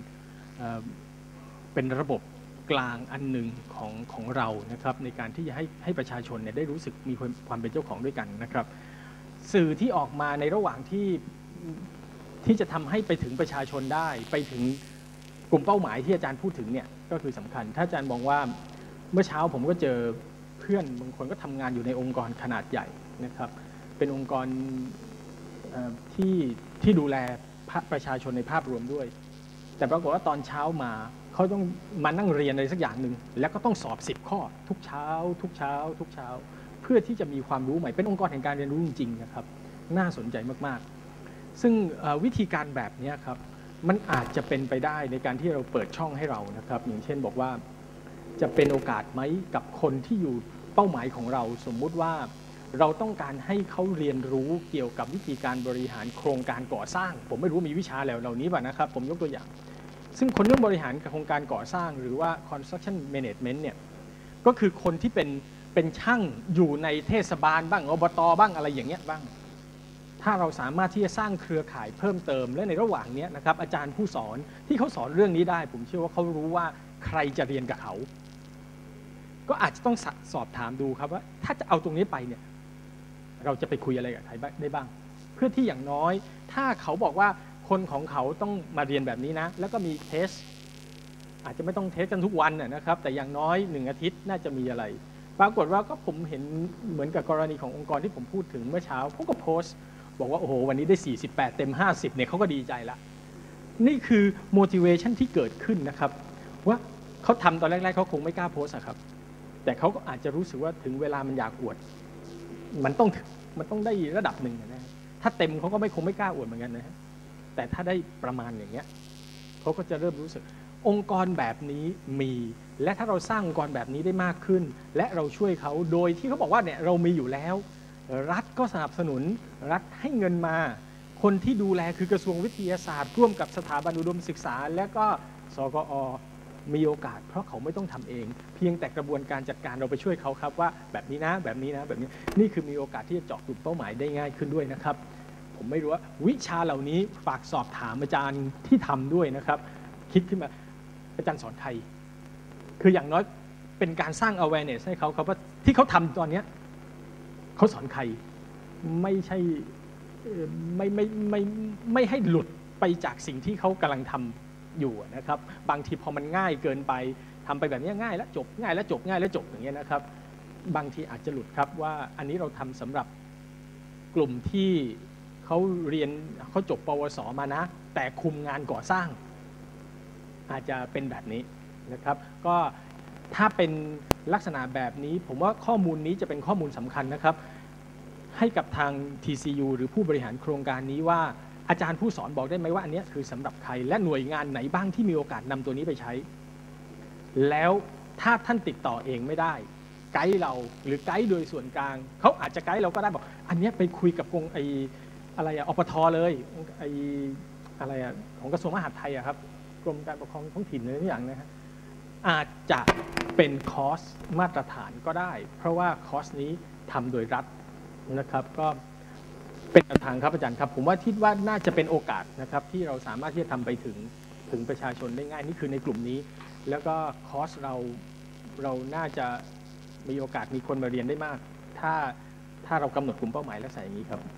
เป็นระบบกลางอันหนึ่งของเรานะครับในการที่จะให้ประชาชนเนี่ยได้รู้สึกมีความเป็นเจ้าของด้วยกันนะครับสื่อที่ออกมาในระหว่างที่จะทำให้ไปถึงประชาชนได้ไปถึงกลุ่มเป้าหมายที่อาจารย์พูดถึงเนี่ยก็คือสำคัญถ้าอาจารย์มองว่าเมื่อเช้าผมก็เจอเพื่อนบางคนก็ทำงานอยู่ในองค์กรขนาดใหญ่นะครับเป็นองค์กรที่ดูแลประชาชนในภาพรวมด้วยแต่ปรากฏว่าตอนเช้ามาเขาต้องมานั่งเรียนอะไรสักอย่างหนึ่งแล้วก็ต้องสอบ10 ข้อทุกเช้าเพื่อที่จะมีความรู้ใหม่เป็นองค์กรแห่งการเรียนรู้จริงๆนะครับน่าสนใจมากๆซึ่งวิธีการแบบนี้ครับมันอาจจะเป็นไปได้ในการที่เราเปิดช่องให้เรานะครับอย่างเช่นบอกว่าจะเป็นโอกาสไหมกับคนที่อยู่เป้าหมายของเราสมมุติว่าเราต้องการให้เขาเรียนรู้เกี่ยวกับวิธีการบริหารโครงการก่อสร้างผมไม่รู้มีวิชาเหล่านี้ป่ะนะครับผมยกตัวอย่างซึ่งคนเรื่องบริหารโครงการก่อสร้างหรือว่า construction management เนี่ยก็คือคนที่เป็นช่างอยู่ในเทศบาลบ้างอบตบ้างอะไรอย่างเงี้ยบ้างถ้าเราสามารถที่จะสร้างเครือข่ายเพิ่มเติมและในระหว่างนี้นะครับอาจารย์ผู้สอนที่เขาสอนเรื่องนี้ได้ผมเชื่อว่าเขารู้ว่าใครจะเรียนกับเขาก็อาจจะต้องสอบถามดูครับว่าถ้าจะเอาตรงนี้ไปเนี่ยเราจะไปคุยอะไรกับใครได้บ้างเพื่อที่อย่างน้อยถ้าเขาบอกว่าคนของเขาต้องมาเรียนแบบนี้นะแล้วก็มีเทสอาจจะไม่ต้องเทสกันทุกวันนะครับแต่อย่างน้อย1 อาทิตย์น่าจะมีอะไรปรากฏว่าก็ผมเห็นเหมือนกับกรณีขององค์กรที่ผมพูดถึงเมื่อเช้าเขาก็โพสต์บอกว่าโอ้โหวันนี้ได้48เต็ม50เนี่ยเขาก็ดีใจละนี่คือ motivation ที่เกิดขึ้นนะครับว่าเขาทำตอนแรกๆเขาคงไม่กล้าโพสต์ครับแต่เขาก็อาจจะรู้สึกว่าถึงเวลามันอยากอวดมันมันต้องได้ระดับหนึ่งนะถ้าเต็มเขาก็คงไม่กล้าอวดเหมือนกันนะฮะแต่ถ้าได้ประมาณอย่างเงี้ยเขาก็จะเริ่มรู้สึกองค์กรแบบนี้มีและถ้าเราสร้างองค์กรแบบนี้ได้มากขึ้นและเราช่วยเขาโดยที่เขาบอกว่าเนี่ยเรามีอยู่แล้วรัฐก็สนับสนุนรัฐให้เงินมาคนที่ดูแลคือกระทรวงวิทยาศาสตร์ร่วมกับสถาบันอุดมศึกษาและก็สกอ.มีโอกาสเพราะเขาไม่ต้องทำเองเพียงแต่กระบวนการจัดการเราไปช่วยเขาครับว่าแบบนี้นะแบบนี้นะแบบนี้นี่คือมีโอกาสที่จะเจาะกลุ่มเป้าหมายได้ง่ายขึ้นด้วยนะครับผมไม่รู้ว่าวิชาเหล่านี้ฝากสอบถามอาจารย์ที่ทำด้วยนะครับคิดขึ้นมาอาจารย์สอนใครคืออย่างน้อยเป็นการสร้าง awareness ให้เขาครับว่าที่เขาทำตอนนี้เขาสอนใครไม่ใช่ไม่ให้หลุดไปจากสิ่งที่เขากำลังทำอยู่นะครับบางทีพอมันง่ายเกินไปทำไปแบบนี้ง่ายแล้วจบง่ายแล้วจบง่ายแล้วจบอย่างเงี้ยนะครับบางทีอาจจะหลุดครับว่าอันนี้เราทำสำหรับกลุ่มที่เขาเรียนเขาจบปวสมานะแต่คุมงานก่อสร้างอาจจะเป็นแบบนี้นะครับก็ถ้าเป็นลักษณะแบบนี้ผมว่าข้อมูลนี้จะเป็นข้อมูลสำคัญนะครับให้กับทาง TCU หรือผู้บริหารโครงการนี้ว่าอาจารย์ผู้สอนบอกได้ไหมว่าอันนี้คือสำหรับใครและหน่วยงานไหนบ้างที่มีโอกาสนำตัวนี้ไปใช้แล้วถ้าท่านติดต่อเองไม่ได้ไกด์เราหรือไกด์โดยส่วนกลางเขาอาจจะไกด์เราก็ได้บอกอันนี้ไปคุยกับกรมอะไรอปทเลยอะไรของกระทรวงมหาดไทยครับกรมการปกครองท้องถิ่นอะไรอย่างนะฮะอาจจะเป็นคอร์สมาตรฐานก็ได้เพราะว่าคอร์สนี้ทำโดยรัฐนะครับก็เป็นทางครับอาจารย์ครับผมว่าคิดว่าน่าจะเป็นโอกาสนะครับที่เราสามารถที่จะทำไปถึงประชาชนได้ง่ายนี่คือในกลุ่มนี้แล้วก็คอร์สเราน่าจะมีโอกาสมีคนมาเรียนได้มากถ้าเรากำหนดกลุ่มเป้าหมายและใส่อย่างนี้ครับ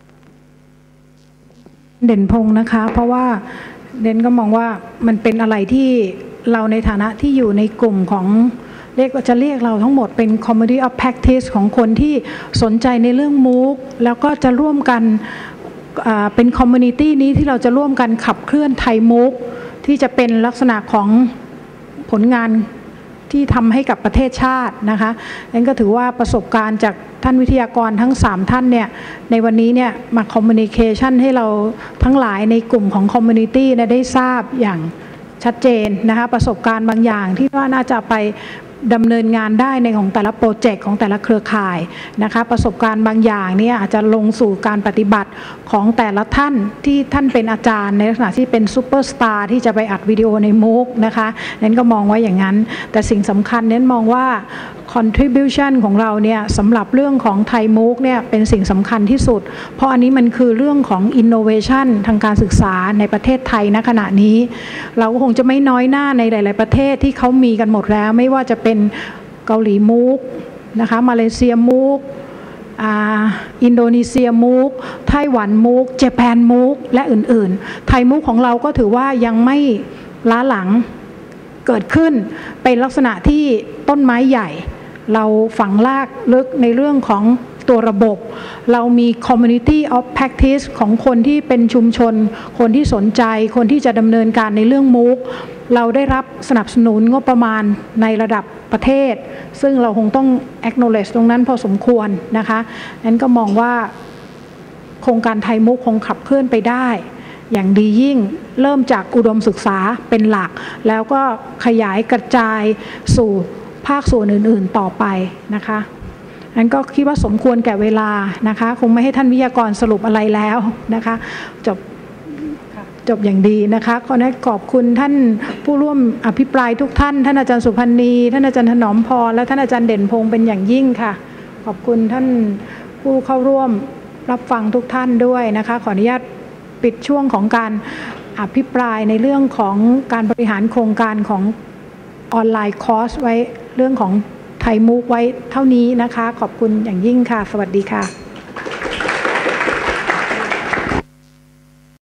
เด่นพงษ์นะคะเพราะว่าเด่นก็มองว่ามันเป็นอะไรที่เราในฐานะที่อยู่ในกลุ่มของเรียกเราทั้งหมดเป็น community of practice ของคนที่สนใจในเรื่องมูกแล้วก็จะร่วมกันเป็น community นี้ที่เราจะร่วมกันขับเคลื่อนไทยมูกที่จะเป็นลักษณะของผลงานที่ทำให้กับประเทศชาตินะคะนั่นก็ถือว่าประสบการณ์จากท่านวิทยากรทั้ง3ท่านเนี่ยในวันนี้เนี่ยมา communication ให้เราทั้งหลายในกลุ่มของ community ได้ทราบอย่างชัดเจนนะคะประสบการณ์บางอย่างที่ว่าน่าจะไปดำเนินงานได้ในของแต่ละโปรเจกต์ของแต่ละเครือข่ายนะคะประสบการณ์บางอย่างเนี่ยอาจจะลงสู่การปฏิบัติของแต่ละท่านที่ท่านเป็นอาจารย์ในลักษณะที่เป็นซูเปอร์สตาร์ที่จะไปอัดวิดีโอในมูกนะคะนั้นก็มองไว้อย่างนั้นแต่สิ่งสำคัญนั้นมองว่า contribution ของเราเนี่ยสำหรับเรื่องของไทยมูกเนี่ยเป็นสิ่งสำคัญที่สุดเพราะอันนี้มันคือเรื่องของ innovation ทางการศึกษาในประเทศไทยณขณะนี้เราก็คงจะไม่น้อยหน้าในหลายๆประเทศที่เขามีกันหมดแล้วไม่ว่าจะเป็นเกาหลีมูกนะคะมาเลเซียมูกอินโดนีเซียมูกไต้หวันมูกญี่ปุ่นมูกและอื่นๆไทยมูกของเราก็ถือว่ายังไม่ล้าหลังเกิดขึ้นเป็นลักษณะที่ต้นไม้ใหญ่เราฝังรากลึกในเรื่องของตัวระบบเรามี community of practice ของคนที่เป็นชุมชนคนที่สนใจคนที่จะดำเนินการในเรื่องมูกเราได้รับสนับสนุนงบประมาณในระดับประเทศซึ่งเราคงต้อง acknowledge ตรงนั้นพอสมควรนะคะนั้นก็มองว่าโครงการไทยมุกคงขับเคลื่อนไปได้อย่างดียิ่งเริ่มจากอุดมศึกษาเป็นหลักแล้วก็ขยายกระจายสู่ภาคส่วนอื่นๆต่อไปนะคะนั้นก็คิดว่าสมควรแก่เวลานะคะคงไม่ให้ท่านวิทยากรสรุปอะไรแล้วนะคะจบอย่างดีนะคะขอขอบคุณท่านผู้ร่วมอภิปรายทุกท่านท่านอาจารย์สุพันนีท่านอาจารย์ถนอมพรและท่านอาจารย์เด่นพงษ์เป็นอย่างยิ่งค่ะขอบคุณท่านผู้เข้าร่วมรับฟังทุกท่านด้วยนะคะขออนุญาตปิดช่วงของการอภิปรายในเรื่องของการบริหารโครงการของออนไลน์คอร์สไว้เรื่องของไทยมูกไว้เท่านี้นะคะขอบคุณอย่างยิ่งค่ะสวัสดีค่ะ